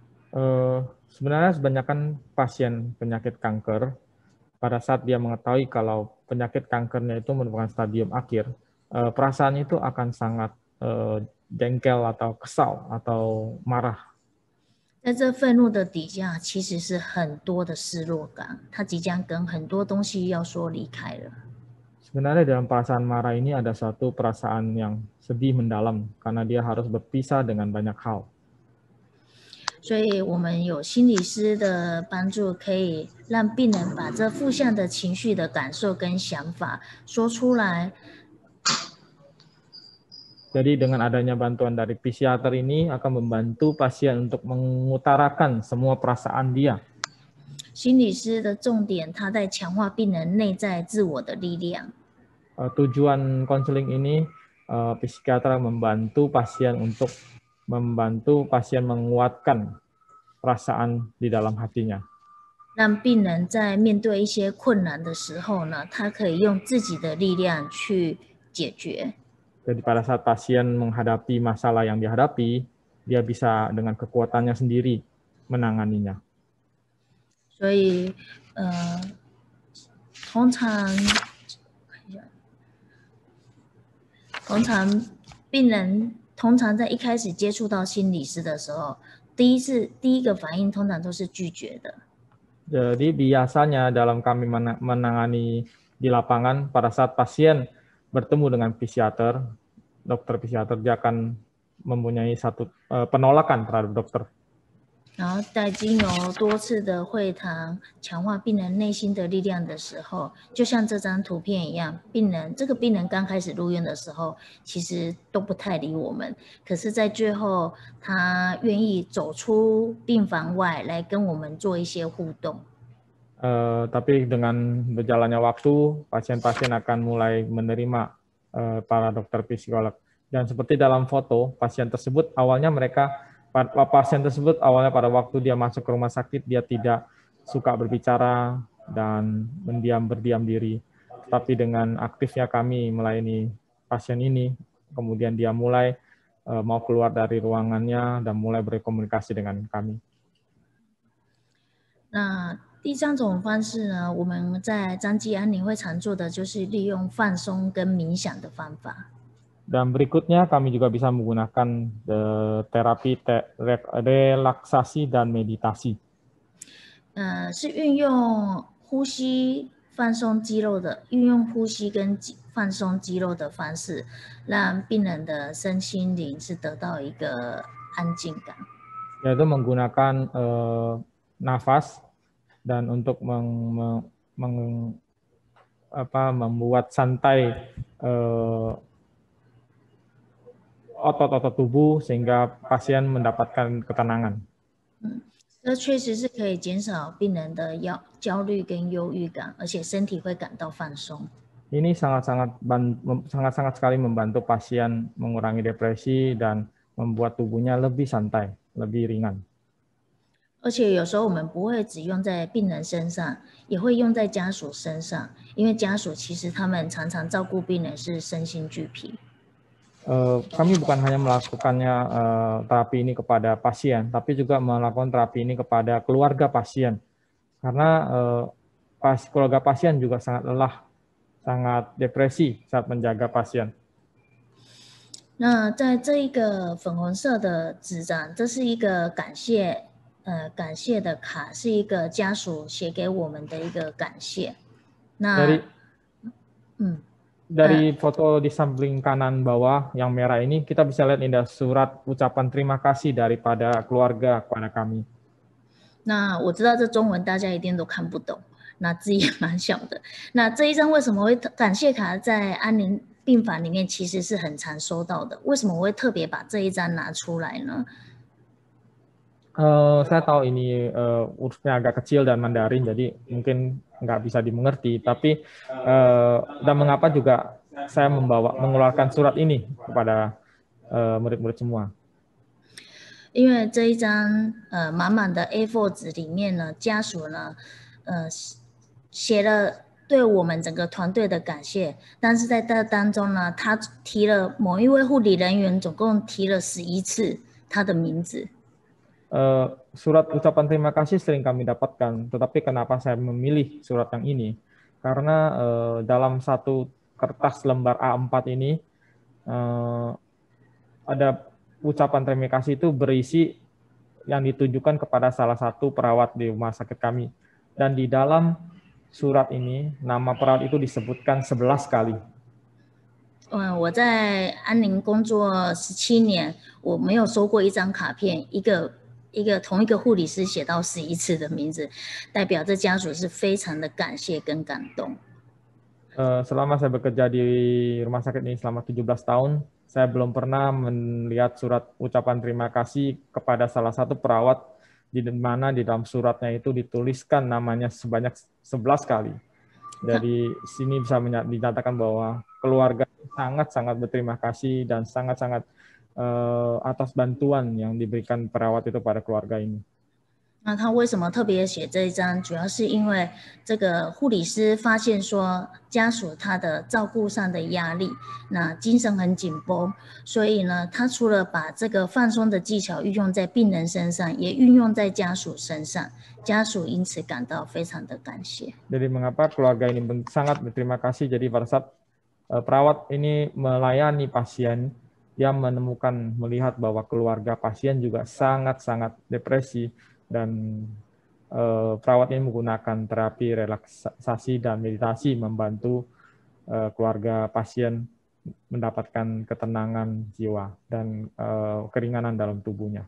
Sebenarnya kebanyakan pasien penyakit kanker pada saat dia mengetahui kalau penyakit kankernya itu merupakan stadium akhir, perasaan itu akan sangat jengkel atau kesal atau marah.
在这愤怒的底下，其实是很多的失落感，他即将跟很多东西要说离开了。
Sebenarnya dalam perasaan marah ini ada suatu perasaan yang sedih mendalam karena dia harus berpisah dengan banyak hal.
所以我们有心理师的帮助，可以让病人把这负向的情绪的感受跟想法说出来。
Jadi dengan adanya bantuan dari psikiater ini akan membantu pasien untuk mengutarakan semua perasaan dia.
心理师的重点，他在强化病人内在自我的力量。
Tujuan konseling ini, psikiater membantu pasien untuk membantu pasien menguatkan perasaan di dalam hatinya.
让病人在面对一些困难的时候呢，他可以用自己的力量去解决。
Jadi pada saat pasien menghadapi masalah yang dihadapi, dia bisa dengan kekuatannya sendiri menanganinya.
所以，通常病人通常在一开始接触到心理师的时候，第一个反应通常都是拒绝的。
Jadi biasanya dalam kami menangani di lapangan, pada saat pasien bertemu dengan psikiater, dokter psikiater, dia akan mempunyai satu penolakan terhadap dokter.
然后在经由多次的会谈强化病人内心的力量的时候，就像这张图片一样，这个病人刚开始入院的时候，其实都不太理我们，可是在最后他愿意走出病房外来跟我们做一些互动。
Tapi dengan berjalannya waktu, pasien-pasien akan mulai menerima para dokter psikolog. Dan seperti dalam foto, pasien tersebut awalnya pada waktu dia masuk ke rumah sakit, dia tidak suka berbicara dan berdiam diri. Tapi dengan aktifnya kami melayani pasien ini, kemudian dia mulai mau keluar dari ruangannya dan mulai berkomunikasi dengan kami.
那第三种方式呢，我们在张基安宁会常做的就是利用放松跟冥想的方法。
Dan berikutnya kami juga bisa menggunakan terapi relaksasi dan meditasi.
是运用呼吸放松肌肉的，运用呼吸跟放松肌肉的方式，让病人的身心灵是得到一个安静感。
Yaitu menggunakan nafas dan untuk membuat santai otot-otot tubuh sehingga pasien mendapatkan ketenangan.
这确实是可以减少病人的焦虑跟忧郁感，而且身体会感到放松。
Ini sangat-sangat sekali membantu pasien mengurangi depresi dan membuat tubuhnya lebih santai, lebih ringan.
而且有时候我们不会只用在病人身上，也会用在家属身上，因为家属其实他们常常照顾病人是身心俱疲。
Kami bukan hanya melakukannya terapi ini kepada pasien, tapi juga melakukan terapi ini kepada keluarga pasien. Karena keluarga pasien juga sangat lelah, sangat depresi saat menjaga pasien.
那在这一个粉红色的纸张，这是一个感谢的卡，是一个家属写给我们的一个感谢。那
Dari foto di samping kanan bawah yang merah ini, kita bisa lihat ini ada surat ucapan terima kasih daripada keluarga kepada kami.
那我知道这中文大家一定都看不懂，那字也蛮小的。那这一张为什么会感谢卡在安宁病房里面其实是很常收到的？为什么我会特别把这一张拿出来呢？
Saya tahu ini hurufnya agak kecil dan Mandarin, jadi mungkin nggak bisa dimengerti. Tapi dan mengapa juga saya mengeluarkan surat ini kepada murid-murid semua?
因为这一张满满的 A4 纸里面呢，家属呢写了对我们整个团队的感谢，但是在这当中呢，他提了某一位护理人员，总共提了11次他的名字。
Surat ucapan terima kasih sering kami dapatkan, tetapi kenapa saya memilih surat yang ini? Karena dalam satu kertas lembar A4 ini ada ucapan terima kasih itu berisi yang ditujukan kepada salah satu perawat di rumah sakit kami. Dan di dalam surat ini nama perawat itu disebutkan 11 kali.
我在安宁工作17年，我没有收过一张卡片，同一个护理师写到11次的名字，代表这家属是非常的感谢跟感动。
Selama saya bekerja di rumah sakit ini selama 17 tahun, saya belum pernah melihat surat ucapan terima kasih kepada salah satu perawat di mana di dalam suratnya itu dituliskan namanya sebanyak 11 kali. Dari sini bisa dinyatakan bahwa keluarga sangat-sangat berterima kasih dan sangat-sangat atas bantuan yang diberikan perawat itu pada keluarga ini.
那他为什么特别写这一张？主要是因为这个护理师发现说家属他的照顾上的压力，那精神很紧绷，所以呢，他除了把这个放松的技巧运用在病人身上，也运用在家属身上，家属因此感到非常的感谢。
Jadi mengapa keluarga ini sangat berterima kasih? Jadi pada saat perawat ini melayani pasien, dia melihat bahwa keluarga pasien juga sangat-sangat depresi. Dan perawat ini menggunakan terapi relaksasi dan meditasi membantu keluarga pasien mendapatkan ketenangan jiwa dan keringanan dalam tubuhnya.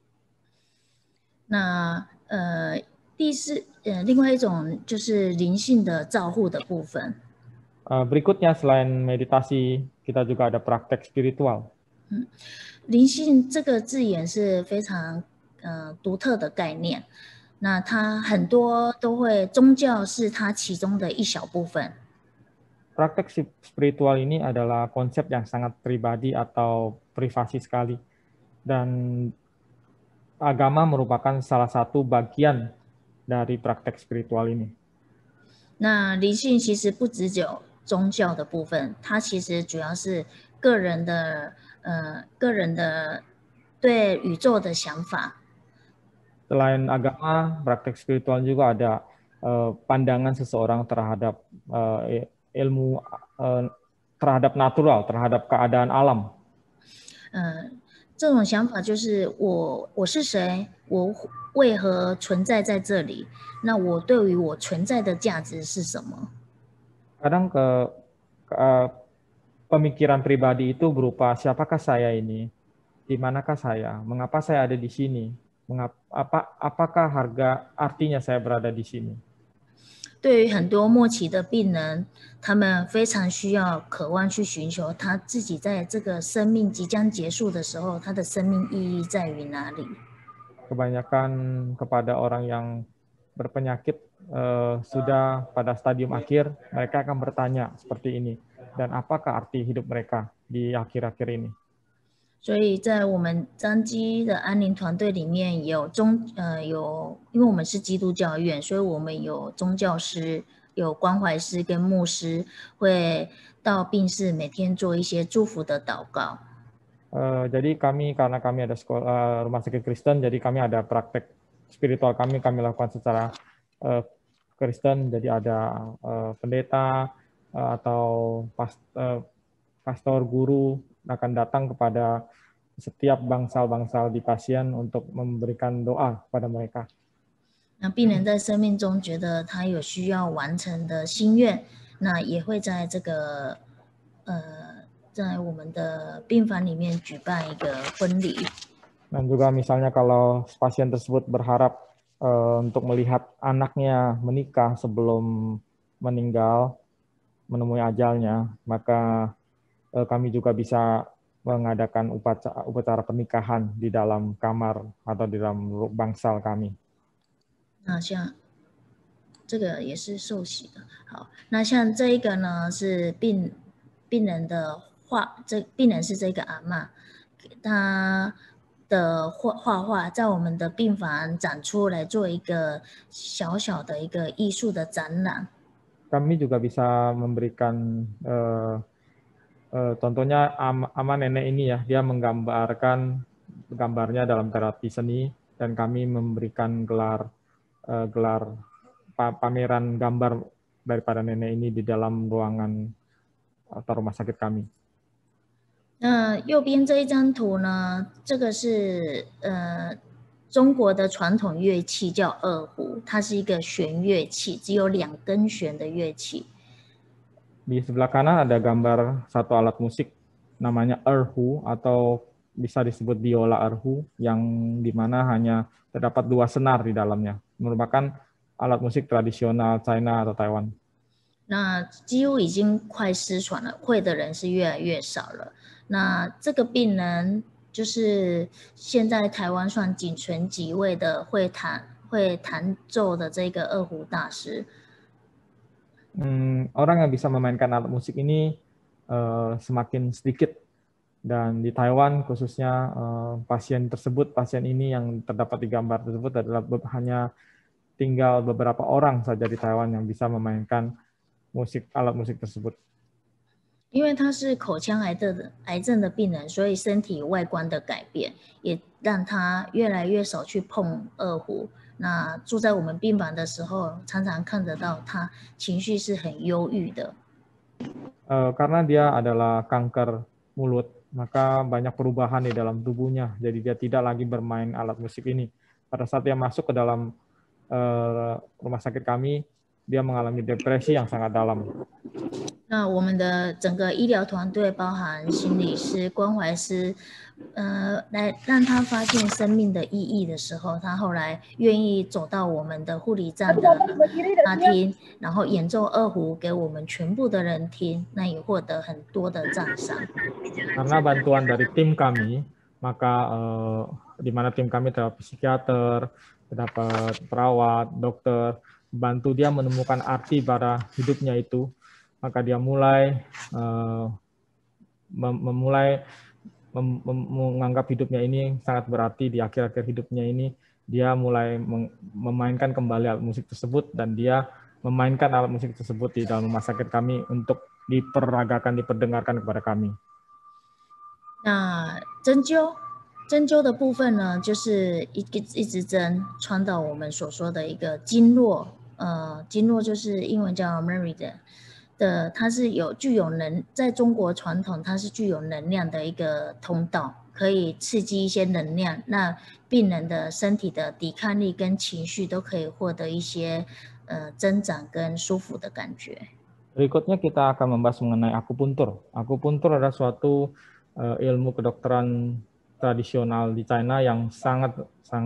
那另外一种就是灵性的照护的部分。
Berikutnya selain meditasi, kita juga ada praktek spiritual.
灵性这个字眼是非常独特的概念，那它很多都会宗教是它其中的一小部分。
Praktek spiritual ini adalah konsep yang sangat pribadi atau privasi sekali, dan agama merupakan salah satu bagian dari praktek spiritual ini.
那灵性其实不只有宗教的部分，它其实主要是个人的对宇宙的想法。
Selain agama, praktek spiritual juga ada pandangan seseorang terhadap ilmu, terhadap natural, terhadap keadaan alam.
这种想法就是我是谁，我为何存在在这里？那我对于我存在的价值是什么？
Kadang pemikiran pribadi itu berupa siapakah saya ini, di manakah saya, mengapa saya ada di sini? Apakah artinya saya berada di sini?
对于很多末期的病人，他们非常需要、渴望去寻求他自己在这个生命即将结束的时候，他的生命意义在于哪里？
Kebanyakan kepada orang yang berpenyakit sudah pada stadium akhir, mereka akan bertanya seperti ini, dan apakah arti hidup mereka di akhir-akhir ini.
所以在我们彰基的安宁团队里面因为我们是基督教院，所以我们有宗教师、有关怀师跟牧师会到病室每天做一些祝福的祷告。
Jadi karena kami ada rumah sakit Kristen, jadi kami ada praktek spiritual kami lakukan secara Kristen. Jadi ada pendeta atau pastor guru akan datang kepada setiap bangsal-bangsal di pasien untuk memberikan doa kepada mereka.
那病人在生命中觉得他有需要完成的心愿，那也会在这个在我们的病房里面举办一个婚礼。
Dan juga misalnya kalau pasien tersebut berharap untuk melihat anaknya menikah sebelum meninggal, menemui ajalnya, maka kami juga bisa mengadakan upacara pernikahan di dalam kamar atau di dalam bangsal kami.
那像这个也是受洗的。好，那像这一个呢是病人的画，病人是这个阿嬷，他的画画在我们的病房展出来做一个小小的一个艺术的展览。
Kami juga bisa memberikan contohnya ama nenek ini ya, dia menggambarkan gambarnya dalam terapi seni, dan kami memberikan gelar pameran gambar daripada nenek ini di dalam ruangan atau rumah sakit kami.
那右边这一张图呢，这个是中国的传统乐器叫二胡，它是一个弦乐器，只有2根弦的乐器。
Di sebelah kanan ada gambar satu alat musik namanya erhu atau bisa disebut biola erhu, yang dimana hanya terdapat 2 senar di dalamnya, merupakan alat musik tradisional China atau Taiwan.
那几乎已经快失传了，会的人是越来越少了。那这个病人就是现在台湾算仅存几位的会弹奏的这个二胡大师。
Orang yang bisa memainkan alat musik ini semakin sedikit, dan di Taiwan khususnya pasien ini yang terdapat di gambar tersebut adalah hanya tinggal beberapa orang saja di Taiwan yang bisa memainkan alat musik tersebut.
因为他是口腔癌症的病人，所以身体外观的改变也让他越来越少去碰二胡。那住在我们病房的时候，常常看得到他情绪是很忧郁的。
Karena dia adalah kanker mulut, maka banyak perubahan di dalam tubuhnya. Jadi dia tidak lagi bermain alat musik ini. Pada saat dia masuk ke dalam rumah sakit kami, dia mengalami depresi yang sangat dalam.
那我们的整个医疗团队包含心理师、关怀师，来让他发现生命的意义的时候，他后来愿意走到我们的护理站的大厅，然后演奏二胡给我们全部的人听，那也获得很多的赞赏。
Karena bantuan dari tim kami, maka di mana tim kami terdapat psikiater, terdapat perawat, dokter, bantu dia menemukan arti pada hidupnya itu, maka dia mulai menganggap hidupnya ini sangat berarti. Di akhir-akhir hidupnya ini dia mulai memainkan kembali alat musik tersebut, dan dia memainkan alat musik tersebut di dalam rumah sakit kami untuk diperdengarkan kepada kami.
那针灸的部分呢，就是一支针穿到我们所说的一个经络，经络就是英文叫 Meridian 的，它是具有在中国传统它是具有能量的一个通道，可以刺激一些能量，那病人的身体的抵抗力跟情绪都可以获得一些增长跟舒服的感觉。
Berikutnya kita akan membahas mengenai akupuntur. Akupuntur adalah suatu ilmu kedokteran tradisional di China yang sangat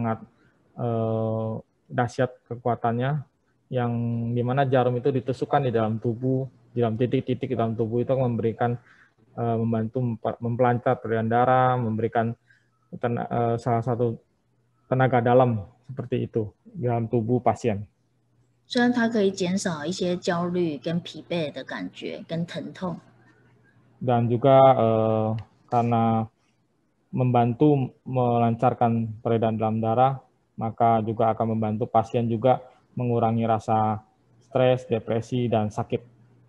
dahsyat kekuatannya, yang dimana jarum itu ditusukkan di dalam tubuh, di dalam titik-titik di dalam tubuh itu memberikan membantu mempelancar peredaran darah, memberikan salah satu tenaga dalam seperti itu di dalam tubuh pasien.
虽然它可以减少一些焦虑跟疲惫的感觉跟疼痛。
Dan juga karena membantu melancarkan peredaran dalam darah, maka juga akan membantu pasien juga mengurangi rasa stres, depresi, dan sakit.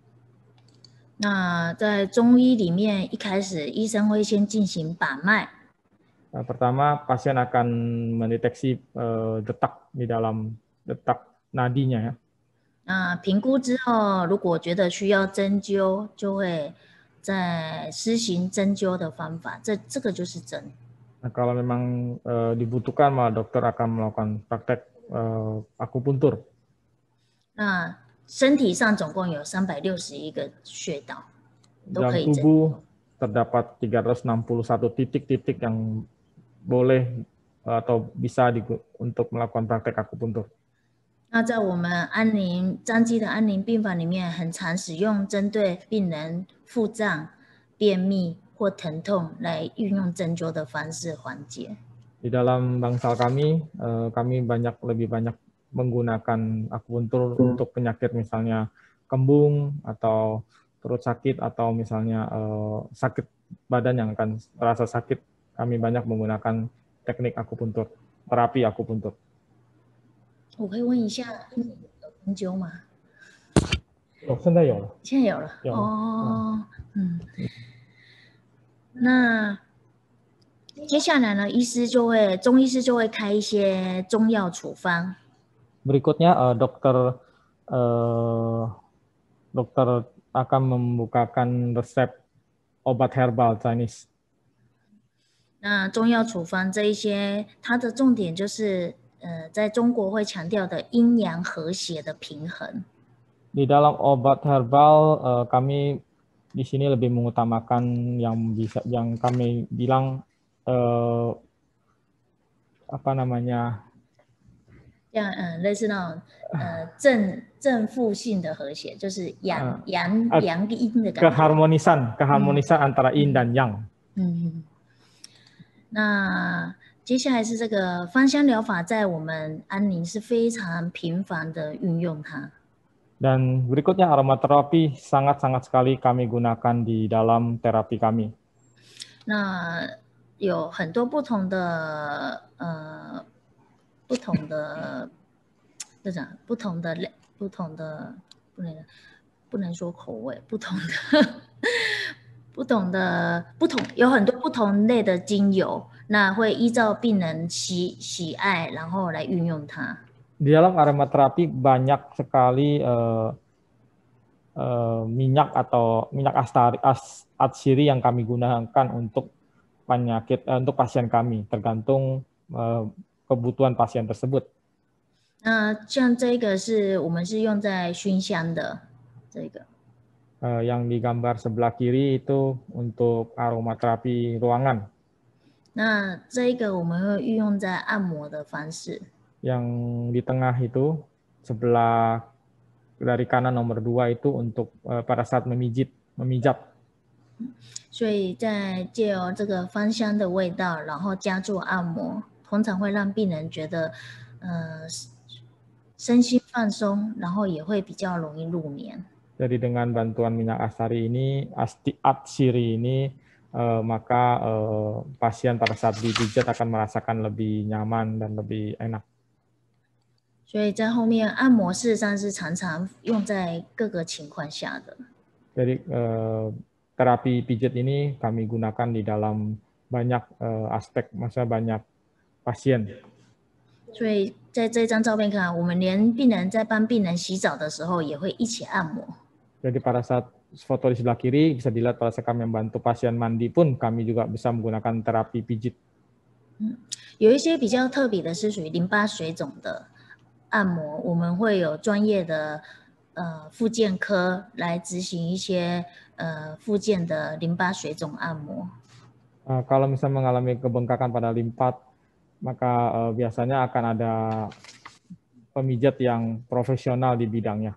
那在中医里面，一开始医生会先进行把脉。
Pertama, pasien akan mendeteksi detak di dalam detak nadinya ya.
那评估之后，如果觉得需要针灸，就会再施行针灸的方法。这个就是针。
Nah, kalau memang dibutuhkan, maka dokter akan melakukan praktek akupuntur.
那身体上总共有361个穴道，都可
Dalam
以针。
tubuh terdapat 361 titik-titik yang boleh atau bisa untuk melakukan praktek akupuntur.
那在我们张基的安宁病房里面，很常使用针对病人腹胀、便秘或疼痛来运用针灸的方式缓解。
Di dalam bangsal kami, kami lebih banyak menggunakan akupuntur untuk penyakit misalnya kembung atau perut sakit atau misalnya sakit badan yang akan terasa sakit, kami banyak menggunakan teknik akupuntur, terapi akupuntur.
我可以问一下，你有针灸吗？
现在有了。
现在有了。
有了。
哦，那接下来呢，中医师就会开一些中药处方。
Berikutnya dokter akan membukakan resep obat herbal Chinese.
那中药处方这一些，它的重点就是在中国会强调的阴阳和谐的平衡。
Di dalam obat herbal kami di sini lebih mengutamakan yang kami bilang apa namanya?
像类似那种正负性的和谐，就是阳阴的感觉。
keharmonisan antara yin dan yang.
那接下来是这个芳香疗法，在我们安宁是非常频繁的运用它。
Dan berikutnya aromaterapi sangat-sangat sekali kami gunakan di dalam terapi kami.
那有很多不同的不能说口味，有很多不同类的精油，那会依照病人喜爱，然后来运用它。
Di dalam aromaterapi banyak sekali minyak atau minyak atsiri yang kami gunakan untuk untuk pasien kami, tergantung kebutuhan pasien tersebut.
那像这个我们是用在熏香的，这个。
Yang di gambar sebelah kiri itu untuk aromaterapi ruangan.
那这个我们会运用在按摩的方式。
Yang di tengah itu sebelah dari kanan nomor 2 itu untuk pada saat memijat.
所以在借由这个芳香的味道，然后加做按摩，通常会让病人觉得身心放松，然后也会比较容易入眠。
Jadi dengan bantuan minyak atsiri ini maka pasien pada saat dipijat akan merasakan lebih nyaman dan lebih enak.
所以在后面按摩事实上是常常用在各个情况下的。
Jadi terapi pijat ini kami gunakan di dalam banyak aspek, maksudnya banyak pasien.
所以在这张照片看，我们连病人在帮病人洗澡的时候也会一起按摩。
Jadi pada saat foto di sebelah kiri bisa dilihat pada saat kami membantu pasien mandi pun kami juga bisa menggunakan terapi pijit.
有一些比较特别的是属于淋巴水肿的按摩，我们会有专业的复健科来执行一些复健的淋巴水肿按摩。
Kalau misalnya mengalami kebengkakan pada limpat, maka biasanya akan ada pemijat yang profesional di bidangnya.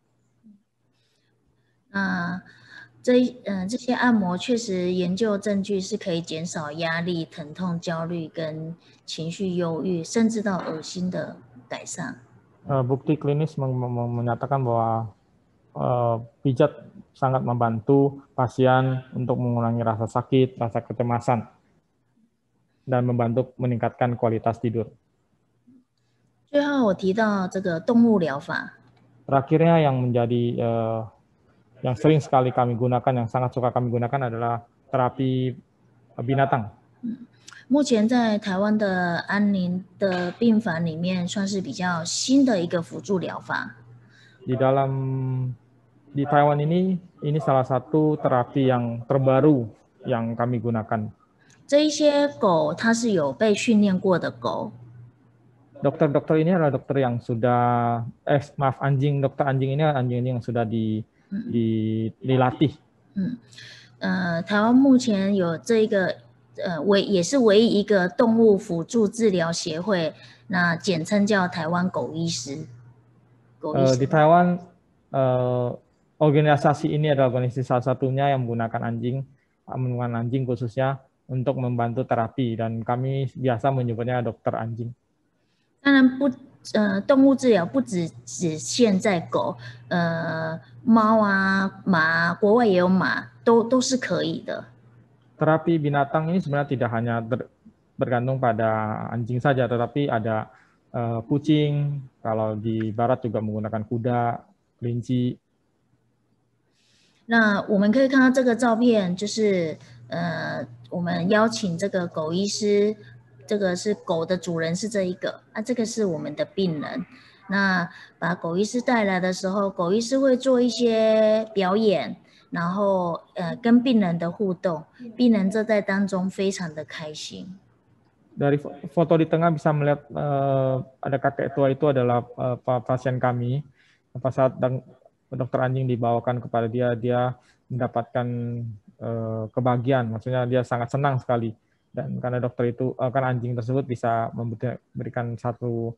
这些按摩确实研究证据是可以减少压力、疼痛、焦虑跟情绪忧郁，甚至到恶心的改善。
Bukti klinis menyatakan bahwa pijat sangat membantu pasien untuk mengurangi rasa sakit, rasa kecemasan, dan membantu meningkatkan kualitas tidur.
最后我提到这个动物疗法。
Terakhirnya yang menjadi yang sering sekali kami gunakan, yang sangat suka kami gunakan adalah terapi binatang.
目前在台湾的安宁的病房里面，算是比较新的一个辅助疗法。
Di Taiwan ini salah satu terapi yang terbaru yang kami gunakan.
这一些狗它是有被训练过的狗。
Dokter-dokter ini adalah dokter yang sudah dokter anjing ini anjing yang sudah dilatih.
台湾目前有这一个也是唯一一个动物辅助治疗协会，那简称叫台湾狗医师。
Di Taiwan organisasi ini adalah organisasi salah satunya yang menggunakan anjing khususnya untuk membantu terapi, dan kami biasa menyebutnya dokter anjing.
当然动物治疗不只限在狗，猫啊、马，国外也有马，都是可以的。
Terapi binatang ini sebenarnya tidak hanya bergantung pada anjing saja, tetapi ada kucing, kalau di barat juga menggunakan kuda, kelinci.
那我们可以看到这个照片，就是我们邀请这个狗医师。 这个是狗的主人是这一个，这个是我们的病人。那把狗医师带来的时候，狗医师会做一些表演，然后跟病人的互动，病人这在当中非常的开心。
Dari foto di tengah bisa melihat ada kakek tua, itu adalah pasien kami. Pada saat dokter anjing dibawakan kepada dia mendapatkan kebahagiaan, maksudnya dia sangat senang sekali. Dan karena dokter itu, karena anjing tersebut bisa memberikan satu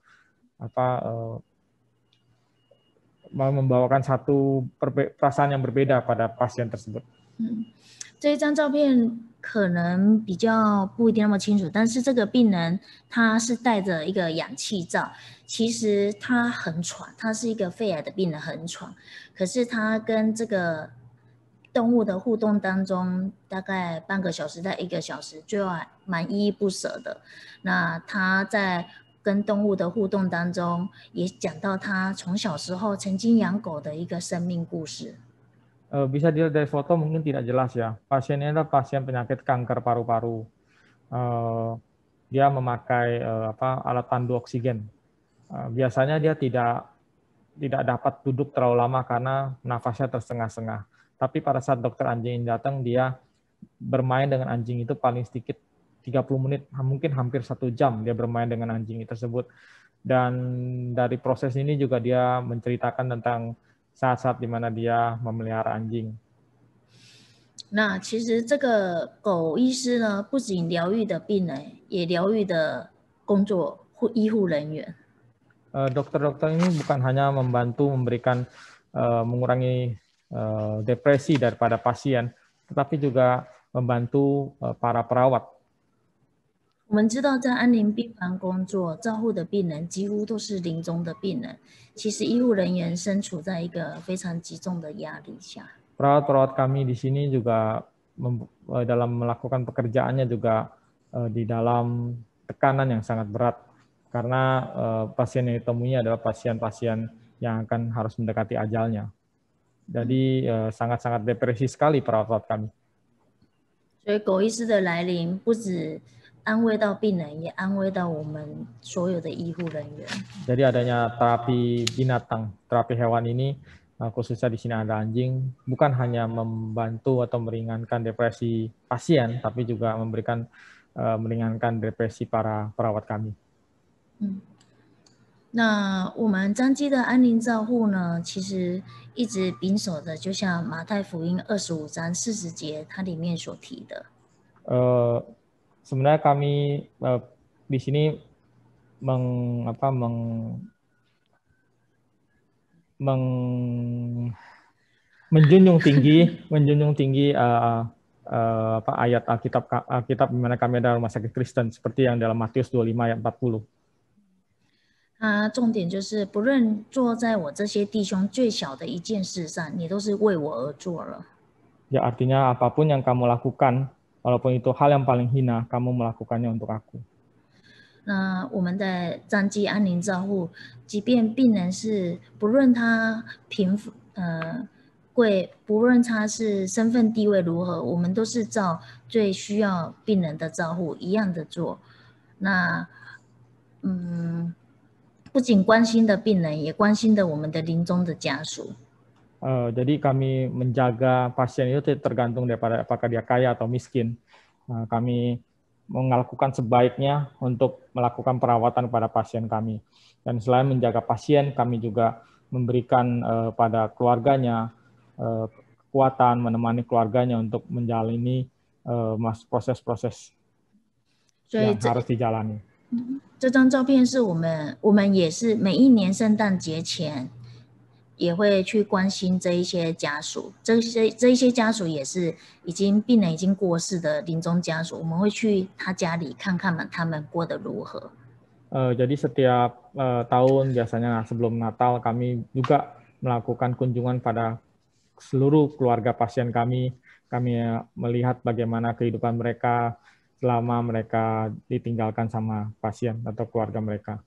membawakan satu perasaan yang berbeda pada pasien tersebut.
这一张照片可能比较不一定那么清楚，但是这个病人他是带着一个氧气罩，其实他很喘，他是一个肺癌的病人，很喘，可是他跟这个 动物的互动当中，大概半个小时到1个小时，最后还蛮依依不舍的。那他在跟动物的互动当中，也讲到他从小时候曾经养狗的一个生命故事。
Bisa dilihat dari foto mungkin tidak jelas ya. Pasiennya adalah pasien penyakit kanker paru-paru. Dia memakai alat pandu oksigen. Biasanya dia tidak dapat duduk terlalu lama karena nafasnya tersengah-sengah. Tapi pada saat dokter anjing datang, dia bermain dengan anjing itu paling sedikit 30 menit, mungkin hampir 1 jam dia bermain dengan anjing tersebut. Dan dari proses ini juga dia menceritakan tentang saat-saat di mana dia memelihara anjing.
那其实这个狗医师呢，不仅疗愈的病人，也疗愈的工作医护人员。
Dokter-dokter ini bukan hanya membantu memberikan mengurangi depresi daripada pasien, tetapi juga membantu para perawat.
我们知道，在安宁病房工作照护的病人几乎都是临终的病人。其实医护人员身处在一个非常集中的压力下。
Perawat-perawat kami di sini juga dalam melakukan pekerjaannya juga di dalam tekanan yang sangat berat, karena pasien yang ditemui adalah pasien-pasien yang akan harus mendekati ajalnya. Jadi sangat-sangat depresi sekali perawat kami.
所以狗医师的来临，不止安慰到病人，也安慰到我们所有的医护人员。
Jadi adanya terapi binatang, terapi hewan ini, khususnya di sini ada anjing, bukan hanya membantu atau meringankan depresi pasien, tapi juga meringankan depresi para perawat kami.
那我们彰基的安宁照护呢，其实一直秉守的，就像马太福音25章40节它里面所提的。
Sebenarnya kami di sini menjunjung tinggi ayat Alkitab di mana kami adalah rumah sakit Kristen, seperti yang dalam Matius 25 ayat 40.
他重点就是不论做在我这些弟兄最小的一件事上，你都是为我而做了。
Ya artinya apapun yang kamu lakukan, walaupun itu hal yang paling hina, kamu melakukannya untuk aku.
那我们的彰基安宁照护，即便病人是不论他贵，不论他是身份地位如何，我们都是照最需要病人的照护一样的做。那不仅关心的病人，也关心的我们的临终的家属。
Jadi kami menjaga pasien itu tergantung daripada apakah dia kaya atau miskin. Kami melakukan sebaiknya untuk melakukan perawatan pada pasien kami. Dan selain menjaga pasien, kami juga memberikan pada keluarganya kekuatan, menemani keluarganya untuk menjalani proses-proses yang harus dijalani.
这张照片是我们也是每一年圣诞节前也会去关心这一些家属，这一些家属也是病人已经过世的临终家属，我们会去他家里看看他们过得如何。
Jadi setiap tahun biasanya sebelum Natal kami juga melakukan kunjungan pada seluruh keluarga pasien kami. Kami melihat bagaimana kehidupan mereka selama mereka ditinggalkan sama pasien atau keluarga mereka.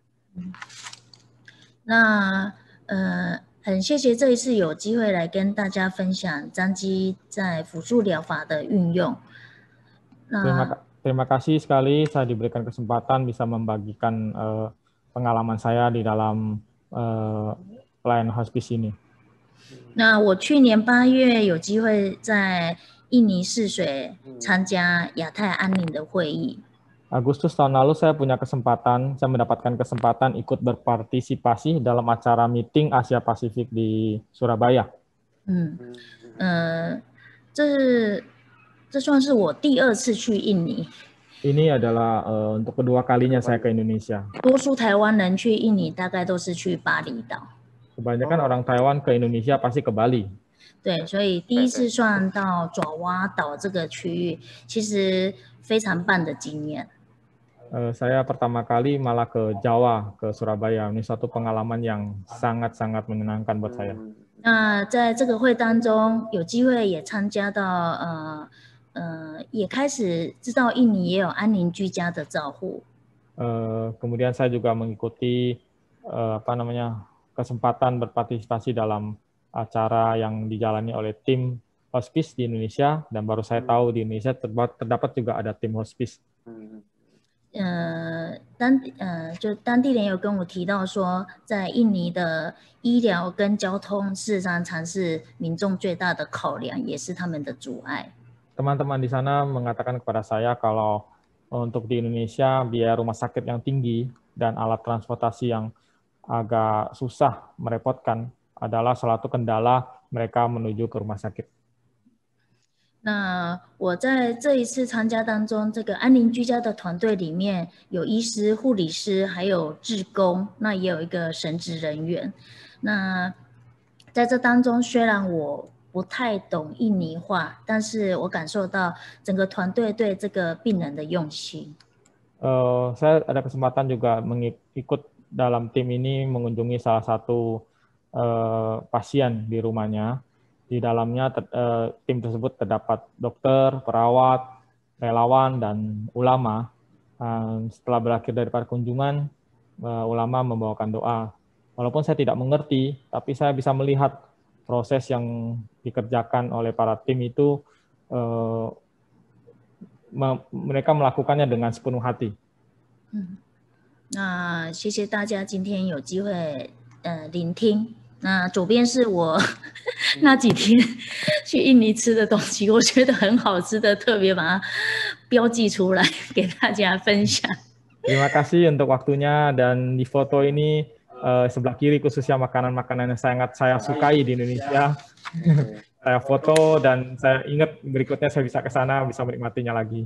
那很谢谢这一次有机会来跟大家分享彰基在辅助疗法的运用。
Terima kasih sekali saya diberikan kesempatan bisa membagikan pengalaman saya di dalam pelayanan hospice ini.
那我去年8月有机会在印尼泗水参加亚太安宁的会议。
Agustus tahun lalu saya mendapatkan kesempatan ikut berpartisipasi dalam acara meeting Asia Pasifik di Surabaya.
这算是我第2次去印尼。
Ini adalah untuk kedua kalinya saya ke Indonesia.
多数台湾人去印尼大概都是去巴厘岛。
Kebanyakan orang Taiwan ke Indonesia pasti ke Bali.
对，所以第一次算到爪哇岛这个区域，其实非常棒的经验。
Saya pertama kali malah ke Jawa, ke Surabaya. Ini suatu pengalaman yang sangat-sangat menyenangkan buat saya.
那在这个会当中，有机会也参加到也开始知道印尼也有安宁居家的照护。
Kemudian saya juga mengikuti kesempatan berpartisipasi dalam acara yang dijalani oleh tim hospice di Indonesia, dan baru saya tahu di Indonesia terdapat juga ada tim hospice.
就当地人有跟我提到说，在印尼的医疗跟交通事实上常是民众最大的考量，也是他们的阻碍。
Teman-teman di sana mengatakan kepada saya kalau untuk di Indonesia biaya rumah sakit yang tinggi dan alat transportasi yang agak susah, merepotkan adalah salah satu kendala mereka menuju ke rumah sakit.
那我在这一次参加当中，这个安宁居家的团队里面有医师、护理师，还有志工，那也有一个神职人员。那在这当中，虽然我不太懂印尼话，但是我感受到整个团队对这个病人的用心。
Saya ada kesempatan juga ikut dalam tim ini mengunjungi salah satu pasien di rumahnya. Di dalamnya tim tersebut terdapat dokter, perawat, relawan, dan ulama. Setelah berakhir daripada kunjungan, ulama membawakan doa. Walaupun saya tidak mengerti, tapi saya bisa melihat proses yang dikerjakan oleh para tim itu, mereka melakukannya dengan sepenuh hati.
那谢谢大家今天有机会聆听。那左边是我那几天去印尼吃的东西，我觉得很好吃的，特别把它标记出来给大家分享。
Terima kasih untuk waktunya, dan di foto ini sebelah kiri khususnya makanan-makanan yang sangat saya sukai di Indonesia. Saya foto dan saya ingat berikutnya saya bisa ke sana bisa menikmatinya lagi.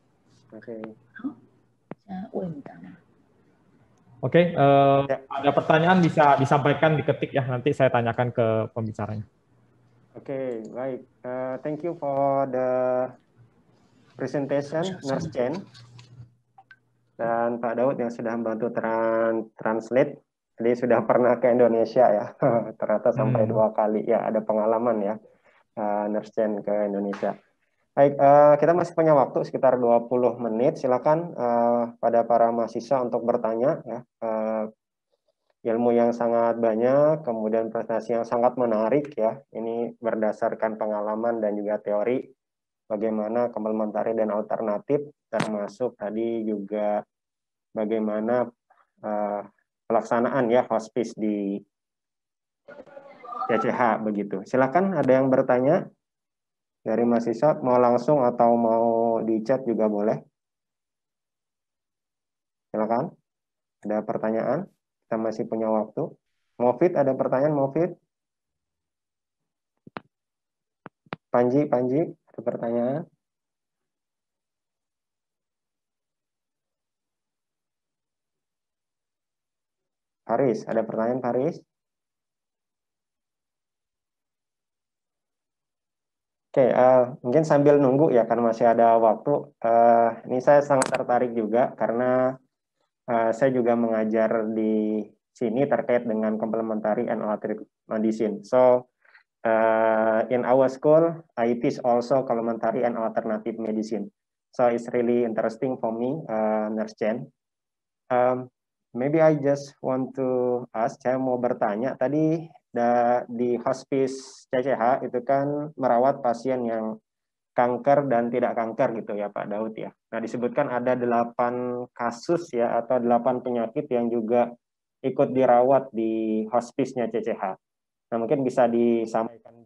Oke, ada pertanyaan bisa disampaikan, diketik ya, nanti saya tanyakan ke pembicaranya.
Oke, baik. Thank you for the presentation, Nurse Chen. dan Pak Daud yang sudah membantu translate. Jadi sudah pernah ke Indonesia ya, ternyata sampai 2 kali ya, ada pengalaman ya, Nurse Chen ke Indonesia. Baik, kita masih punya waktu sekitar 20 menit. Silakan pada para mahasiswa untuk bertanya ya. Ilmu yang sangat banyak, kemudian presentasi yang sangat menarik ya. Ini berdasarkan pengalaman dan juga teori bagaimana komplementari dan alternatif, termasuk tadi juga bagaimana pelaksanaan ya hospice di CCH begitu. Silakan ada yang bertanya dari mahasiswa, mau langsung atau mau di chat juga boleh. Silakan. Ada pertanyaan? Kita masih punya waktu. Mofid, ada pertanyaan Mofid? Panji, ada pertanyaan? Faris, ada pertanyaan Faris? Oke, mungkin sambil nunggu ya, karena masih ada waktu. Ini saya sangat tertarik juga, karena saya juga mengajar di sini terkait dengan complementary and alternative medicine. So, in our school, I teach also complementary and alternative medicine. So, it's really interesting for me, Nurse Chen. Maybe I just want to ask, saya mau bertanya, tadi di hospice CCH itu kan merawat pasien yang kanker dan tidak kanker gitu ya Pak Daud ya. Nah disebutkan ada 8 kasus ya atau 8 penyakit yang juga ikut dirawat di hospice-nya CCH. Nah mungkin bisa disampaikan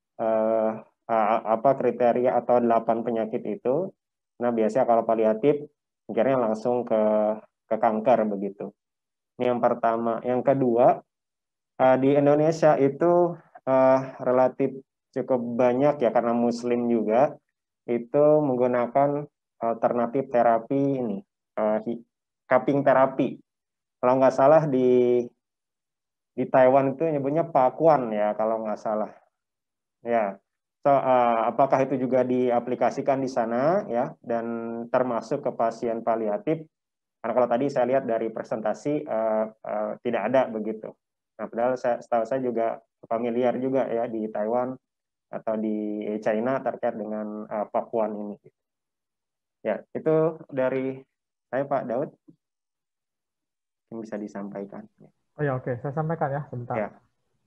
apa kriteria atau 8 penyakit itu. Nah biasanya kalau paliatif akhirnya langsung ke kanker begitu. Ini yang pertama. Yang kedua, di Indonesia itu relatif cukup banyak ya karena Muslim juga itu menggunakan alternatif terapi ini, cupping terapi. Kalau nggak salah di Taiwan itu nyebutnya pakuan ya kalau nggak salah. Ya, so, apakah itu juga diaplikasikan di sana ya dan termasuk ke pasien paliatif? Karena kalau tadi saya lihat dari presentasi tidak ada begitu. Nah, padahal setahu saya juga familiar juga ya di Taiwan atau di China terkait dengan Papuan ini. Ya, itu dari saya Pak Daud yang bisa disampaikan.
Oh ya, oke, saya sampaikan ya sebentar.
Ya.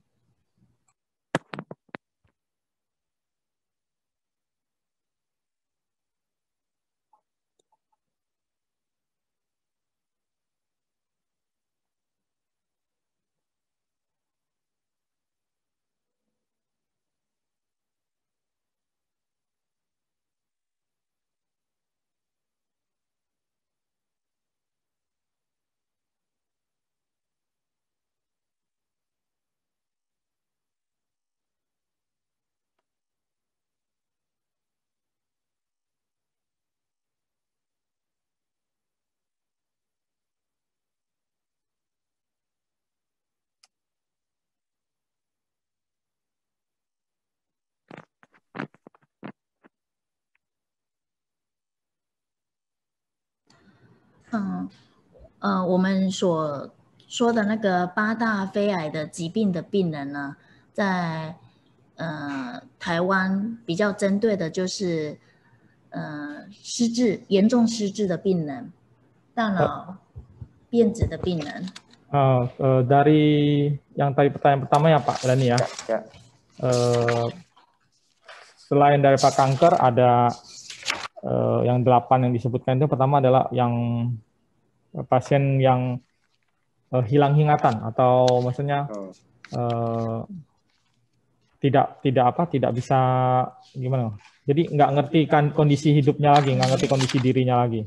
我们所说的那个8大肺癌的疾病的病人呢，在台湾比较针对的就是失智、严重失智的病人，大脑变质的病人。
Dari yang tadi pertanyaan pertama ya Pak Rani ya. Selain dari Pak kanker ada yang 8 yang disebutkan itu pertama adalah yang pasien yang hilang ingatan atau maksudnya tidak bisa gimana? Jadi nggak ngerti kan kondisi hidupnya lagi, nggak ngerti kondisi dirinya lagi.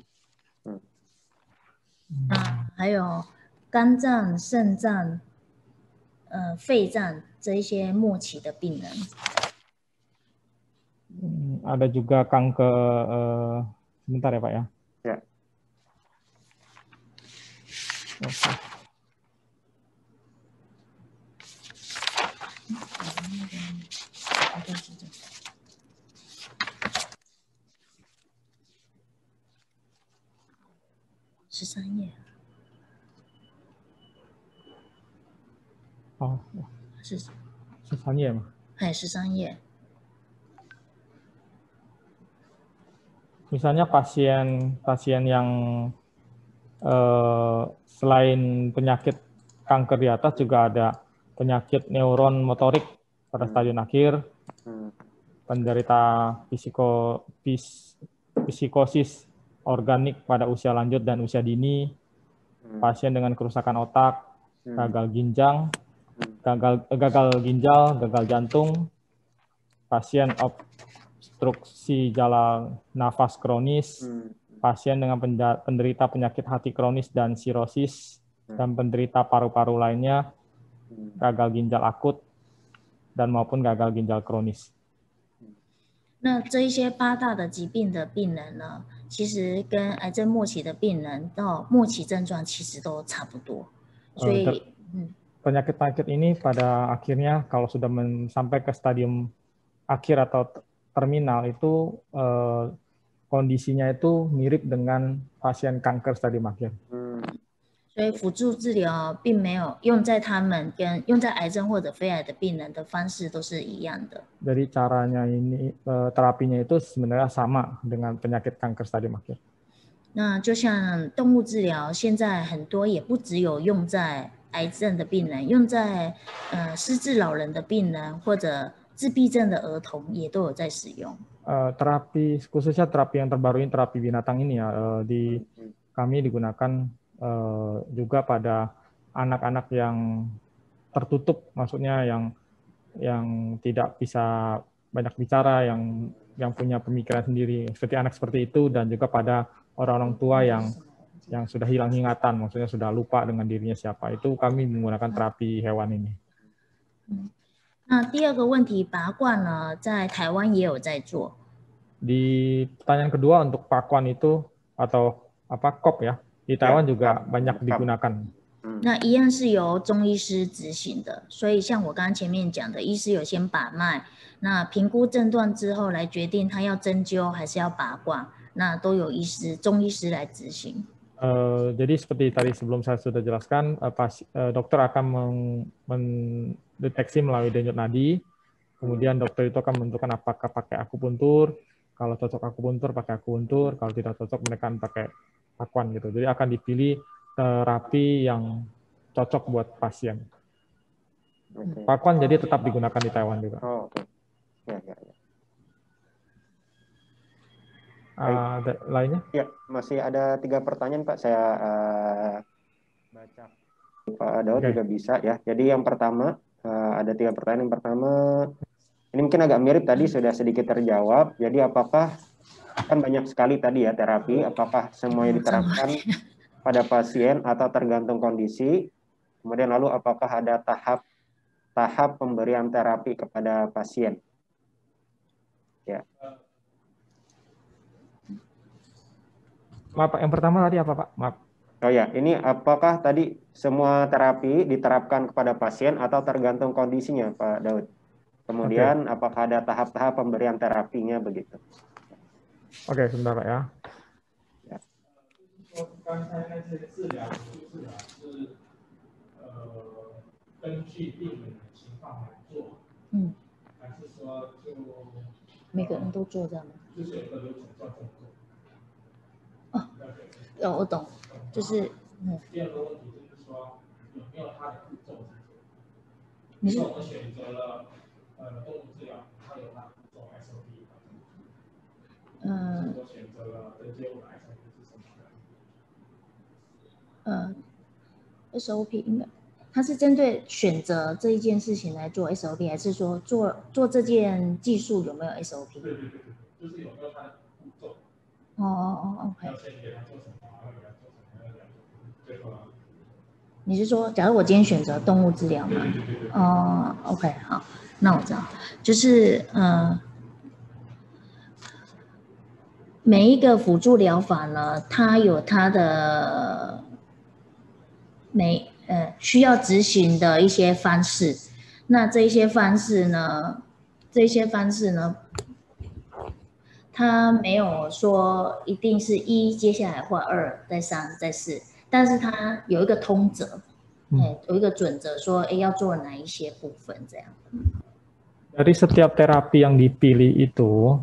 还有肝脏、肾脏、肺脏这一些末期的病人。
Ada juga kanker, sebentar ya Pak ya.
Ya.
Okay.
13页。
哦，
是
13页嘛。
13页。
Misalnya pasien yang selain penyakit kanker di atas juga ada penyakit neuron motorik pada stadion akhir, penderita psikosis organik pada usia lanjut dan usia dini, pasien dengan kerusakan otak, gagal ginjal, gagal jantung, pasien obstruksi jalan nafas kronis, pasien dengan penderita penyakit hati kronis dan sirosis, dan penderita paru-paru lainnya, gagal ginjal akut, dan maupun gagal ginjal kronis.
那这一些8大的疾病的病人呢，其实跟癌症末期的病人到末期症状其实都差不多，所以
penyakit-penyakit ini pada akhirnya kalau sudah sampai ke stadium akhir atau terminal itu kondisinya itu mirip dengan pasien kanker stadium akhir.
所以辅助治疗并没有用在他们跟用在癌症或者非癌的病人的方式都是一样的。
Jadi caranya ini terapinya itu sebenarnya sama dengan penyakit kanker stadium akhir.
那就像动物治疗，现在很多也不只有用在癌症的病人，用在失智老人的病人或者自闭症的儿童也都有在使用。
Terapi khususnya terapi yang terbaru ini terapi binatang ini ya kami digunakan juga pada anak-anak yang tertutup, maksudnya yang tidak bisa banyak bicara, yang punya pemikiran sendiri, seperti anak seperti itu, dan juga pada orang-orang tua yang sudah hilang ingatan, maksudnya sudah lupa dengan dirinya siapa, itu kami menggunakan terapi hewan ini.
那第二个问题，拔罐呢，在台湾也有在做。
Di pertanyaan kedua untuk pakuan itu atau COP ya, di Taiwan juga banyak digunakan.
那一样是由中医师执行的，所以像我刚刚前面讲的，医师有先把脉，那评估症状之后来决定他要针灸还是要拔罐，那都有中医师来执行。
Jadi seperti tadi sebelum saya sudah jelaskan, dokter akan mendeteksi melalui denyut nadi, kemudian dokter itu akan menentukan apakah pakai akupuntur, kalau cocok akupuntur pakai akupuntur, kalau tidak cocok mereka akan pakai pakuan gitu. Jadi akan dipilih terapi yang cocok buat pasien. Pakuan jadi tetap digunakan di Taiwan juga.
Oh, oke. Ya.
Ada lainnya?
Ya, masih ada 3 pertanyaan Pak. Saya baca. Pak Daud juga bisa ya. Jadi yang pertama ada 3 pertanyaan. Yang pertama ini mungkin agak mirip tadi sudah sedikit terjawab. Jadi apakah kan banyak sekali tadi ya terapi, apakah semuanya diterapkan pada pasien atau tergantung kondisi? Kemudian lalu apakah ada tahap pemberian terapi kepada pasien? Ya.
Maaf, yang pertama tadi apa Pak? Maaf.
Oh ya, ini apakah tadi semua terapi diterapkan kepada pasien atau tergantung kondisinya Pak Daud? Kemudian apakah ada tahap-tahap pemberian terapinya begitu?
Oke, sebentar Pak ya.
Ya.
我懂，就是
第二个问题就是说有没有它的步骤？
你是
我们选择了动物治疗，它有它的步骤 SOP。我选择了针灸的 SOP 是什么
？SOP 应该它是针对选择这一件事情来做 SOP， 还是说做这件技术有没有 SOP？
对，就是有没有它的步骤。
OK。
要先给他做什么，要给他做什么，最后。
你是说，假如我今天选择动物治疗吗？OK， 好，那我知道，就是每一个辅助疗法呢，它有它的需要执行的一些方式。那这些方式呢， 他没有说一定是1接下来画2再3再4，但是他有一个通则，有一个准则说，要做哪一些部分这样。
Dari setiap terapi yang dipilih itu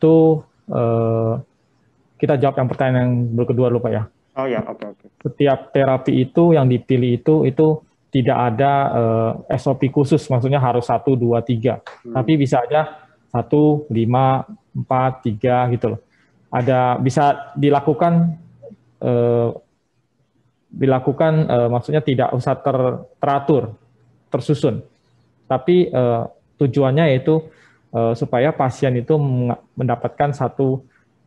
kita jawab yang pertanyaan yang kedua dulu Pak ya.
Oh ya, oke.
Setiap terapi itu yang dipilih itu tidak ada SOP khusus, maksudnya harus 1, 2, 3. Tapi bisa aja 1, 5, 4, 3 gitu loh. Ada bisa dilakukan maksudnya tidak usah teratur, tersusun. Tapi tujuannya yaitu supaya pasien itu mendapatkan satu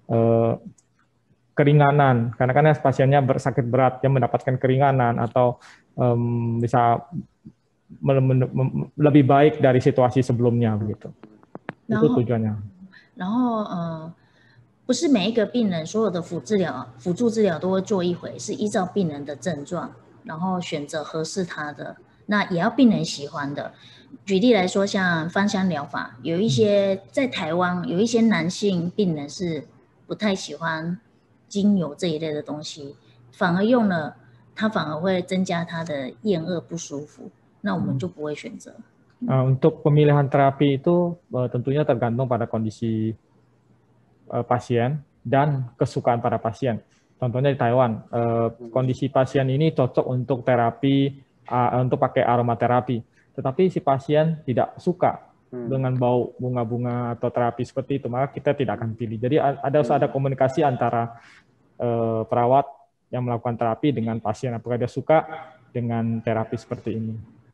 keringanan, karena kan pasiennya bersakit berat, dia mendapatkan keringanan atau bisa lebih baik dari situasi sebelumnya begitu. Itu tujuannya.
然后不是每一个病人所有的辅助治疗都会做一回，是依照病人的症状，然后选择合适他的，那也要病人喜欢的。举例来说，像芳香疗法，有一些在台湾有一些男性病人是不太喜欢精油这一类的东西，反而用了它反而会增加他的厌恶不舒服，那我们就不会选择。
Untuk pemilihan terapi itu tentunya tergantung pada kondisi pasien dan kesukaan para pasien. Contohnya di Taiwan, kondisi pasien ini cocok untuk terapi untuk pakai aromaterapi, tetapi si pasien tidak suka dengan bau bunga-bunga atau terapi seperti itu, maka kita tidak akan pilih. Jadi harus ada komunikasi antara perawat yang melakukan terapi dengan pasien, apakah dia suka dengan terapi seperti ini.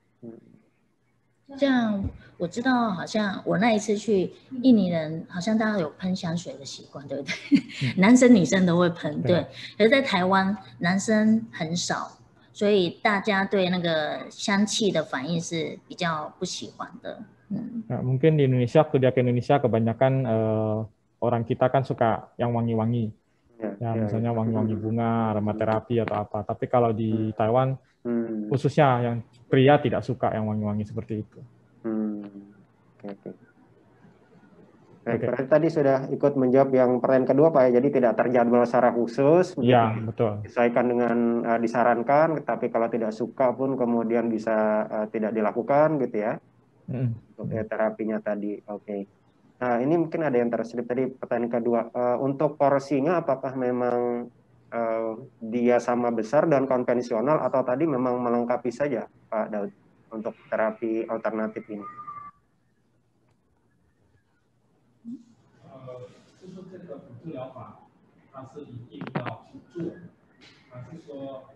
像我知道，好像我那一次去印尼人，好像大家有喷香水的习惯，对不对？男生女生都会喷，对。可是，在台湾男生很少，所以大家对那个香气的反应是比较不喜欢的。
Nah, mungkin di Indonesia, waktu dia ke Indonesia, kebanyakan orang kita kan suka yang wangi-wangi, misalnya wangi-wangi bunga, aromaterapi atau apa. Tapi kalau di Taiwan, khususnya yang pria tidak suka yang wangi-wangi seperti itu.
Oke. Baik, berarti tadi sudah ikut menjawab yang pertanyaan kedua Pak ya, jadi tidak terjadwal secara khusus.
Iya, betul.
Disesuaikan dengan disarankan, tapi kalau tidak suka pun kemudian bisa tidak dilakukan gitu ya. Untuk terapinya tadi, oke. Nah ini mungkin ada yang terselip tadi pertanyaan kedua, untuk porsinya apakah memang dia sama besar dan konvensional atau tadi memang melengkapi saja Pak Daud untuk terapi alternatif ini?
就是这个辅助疗法，它是一定要去做，还是说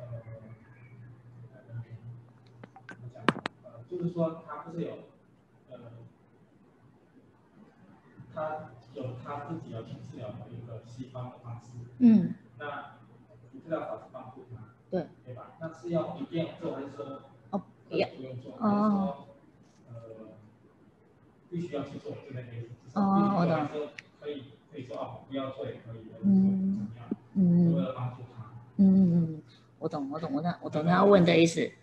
怎么讲？就是说它不是有它有它自己要去治疗的一个西方的方式。那辅助疗法是帮助他，对吧？那是要一定要做，还是说不用做？还是说必须要去做？就那个意思。我懂。可以说不要做也可以的，怎么样？为了帮助他。
我懂他要问的意思。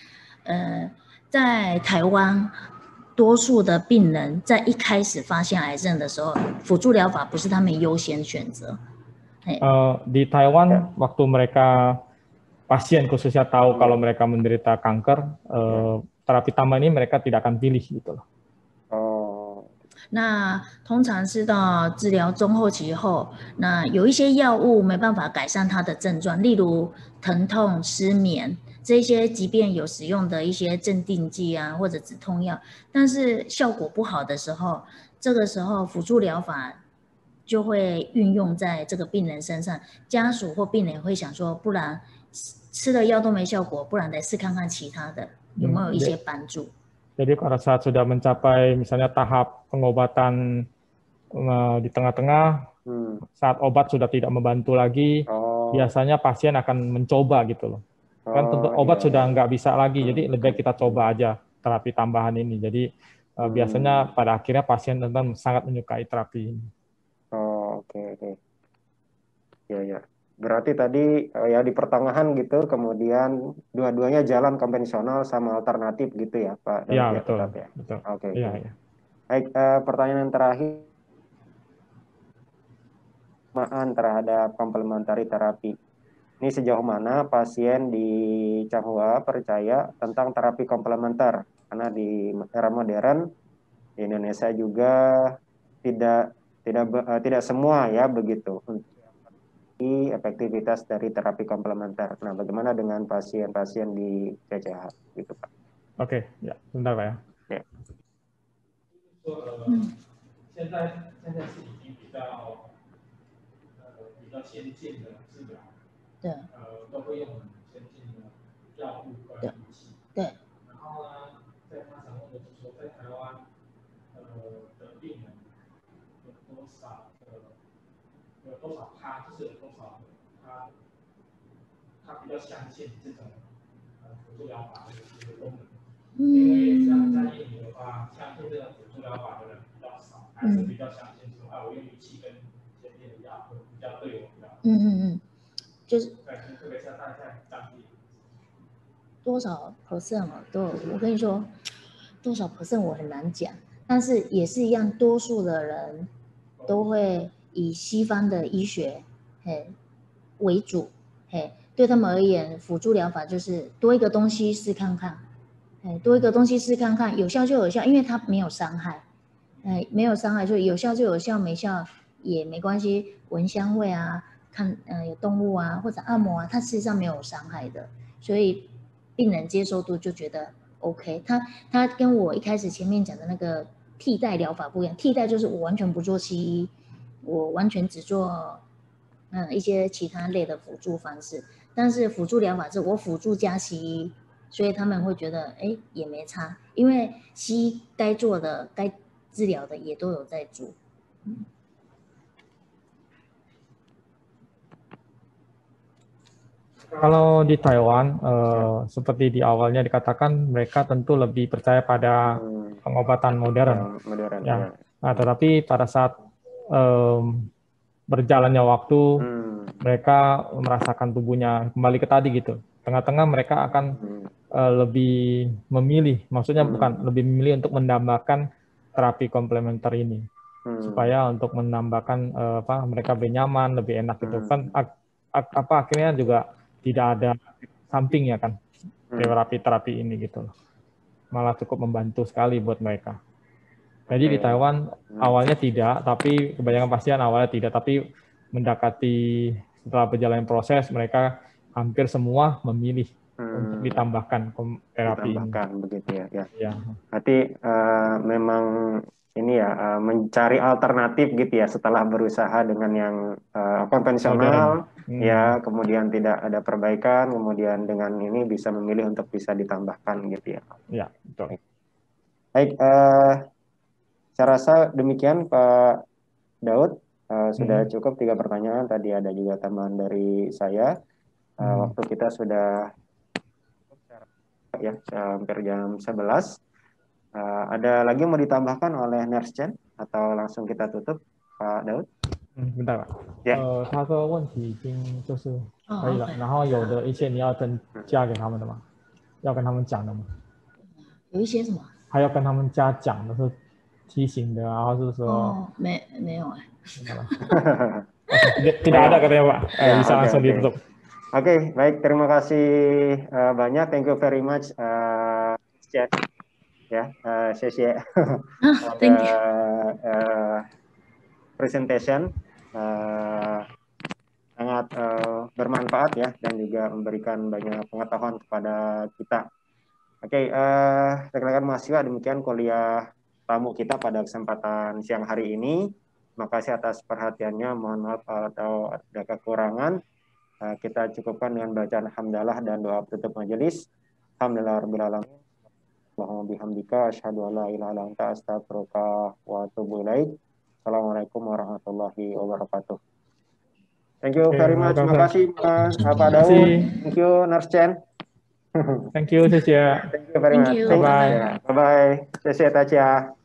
在台湾，多数的病人在一开始发现癌症的时候，辅助疗法不是他们优先选择。
Di Taiwan, waktu mereka pasien khususnya tahu kalau mereka menderita kanker, terapi tambah ini mereka tidak akan pilih gitu loh.
那通常是到治疗中后期后，那有一些药物没办法改善他的症状，例如疼痛、失眠这些疾病有使用的一些镇定剂啊，或者止痛药，但是效果不好的时候，这个时候辅助疗法就会运用在这个病人身上，家属或病人会想说，不然吃了药都没效果，不然来试看看其他的有没有一些帮助。
Jadi pada saat sudah mencapai misalnya tahap pengobatan di tengah-tengah, saat obat sudah tidak membantu lagi, biasanya pasien akan mencoba gitu loh. Kan tentu obat sudah nggak bisa lagi, jadi lebih baik kita coba aja terapi tambahan ini. Jadi biasanya pada akhirnya pasien tentu sangat menyukai terapi ini.
Oke. Ya. Berarti tadi ya di pertengahan gitu, kemudian dua-duanya jalan konvensional sama alternatif gitu ya Pak?
Iya, betul.
Oke.
Ya.
Baik, pertanyaan yang terakhir. terhadap komplementari terapi. Ini sejauh mana pasien di Changhua percaya tentang terapi komplementer, karena di era modern di Indonesia juga tidak semua ya begitu efektivitas dari terapi komplementer. Nah, bagaimana dengan pasien-pasien di CCH gitu Pak?
Oke, ya, sebentar Pak ya.
Ya.
现在是已经比较先进的治疗，
对，
都会用很先进的药物跟仪器，
对。
然后呢，在他想问的就是说，在台湾的病人有多少趴，就是有多少他比较相信这种辅助疗法的一个功能。因为像在印尼的话，相信这个辅助疗法的人比较少，还是比较相信说，我用仪器跟先进的药会比较对我比较。
就是
特别是在当地
多少 percent 我跟你说多少 percent 我很难讲，但是也是一样，多数的人都会以西方的医学为主，对他们而言，辅助疗法就是多一个东西试看看，多一个东西试看看，有效就有效，因为它没有伤害，没有伤害，所以有效就有效，没效也没关系，闻香味啊，看有动物啊或者按摩啊，它事实上没有伤害的，所以病人接受度就觉得 OK。他跟我一开始前面讲的那个替代疗法不一样，替代就是我完全不做西医，我完全只做一些其他类的辅助方式，但是辅助疗法是我辅助加西医，所以他们会觉得也没差，因为西医该做的该治疗的也都有在做。
Kalau di Taiwan, seperti di awalnya dikatakan, mereka tentu lebih percaya pada pengobatan modern. Ya. Nah, tetapi pada saat berjalannya waktu, mereka merasakan tubuhnya kembali ke tadi gitu. Tengah-tengah mereka akan lebih memilih, maksudnya bukan lebih memilih untuk menambahkan terapi komplementer ini, supaya untuk menambahkan mereka lebih nyaman, lebih enak gitu kan. Akhirnya juga tidak ada samping ya kan terapi ini gitu loh, malah cukup membantu sekali buat mereka. Jadi di Taiwan awalnya tidak, tapi kebanyakan pasien awalnya tidak, tapi mendekati setelah berjalan proses mereka hampir semua memilih untuk ditambahkan terapi ini.
Begitu ya. Berarti memang ini ya mencari alternatif gitu ya setelah berusaha dengan yang konvensional ya, kemudian tidak ada perbaikan, kemudian dengan ini bisa memilih untuk bisa ditambahkan gitu ya.
Ya, betul.
Baik, saya rasa demikian Pak Daud, sudah cukup 3 pertanyaan, tadi ada juga tambahan dari saya. Waktu kita sudah ya hampir jam 11. Ada lagi mau ditambahkan oleh Nurse Chen atau langsung kita tutup Pak Daud?
明白了。他说问题已经就是可以了，然后有的一些你要增加给他们的吗？要跟他们讲的吗？
有一些什么？
还要跟他们加讲的是梯形的，然后是说
没有
tidak ada katanya Pak. Bisa langsung ditutup.
Oke, baik, terima kasih banyak, thank you very much. Ya, Xie
thank you.
Presentation sangat bermanfaat ya, dan juga memberikan banyak pengetahuan kepada kita. Oke, rekan-rekan mahasiswa, demikian kuliah tamu kita pada kesempatan siang hari ini. Terima kasih atas perhatiannya, mohon maaf atau ada kekurangan. Kita cukupkan dengan bacaan hamdalah dan doa tutup majelis. Alhamdulillahirabbil alamin. Allahumma bihamdika asyhadu an la ilaha illa anta astaghfiruka wa atubu ilaik. Assalamualaikum warahmatullahi wabarakatuh. Thank you very much. Terima kasih Pak Daud. Thank you Nurse Chen.
Thank you, Cecilia.
Thank you very much.
Bye bye.
Bye bye. Cecilia Tacia.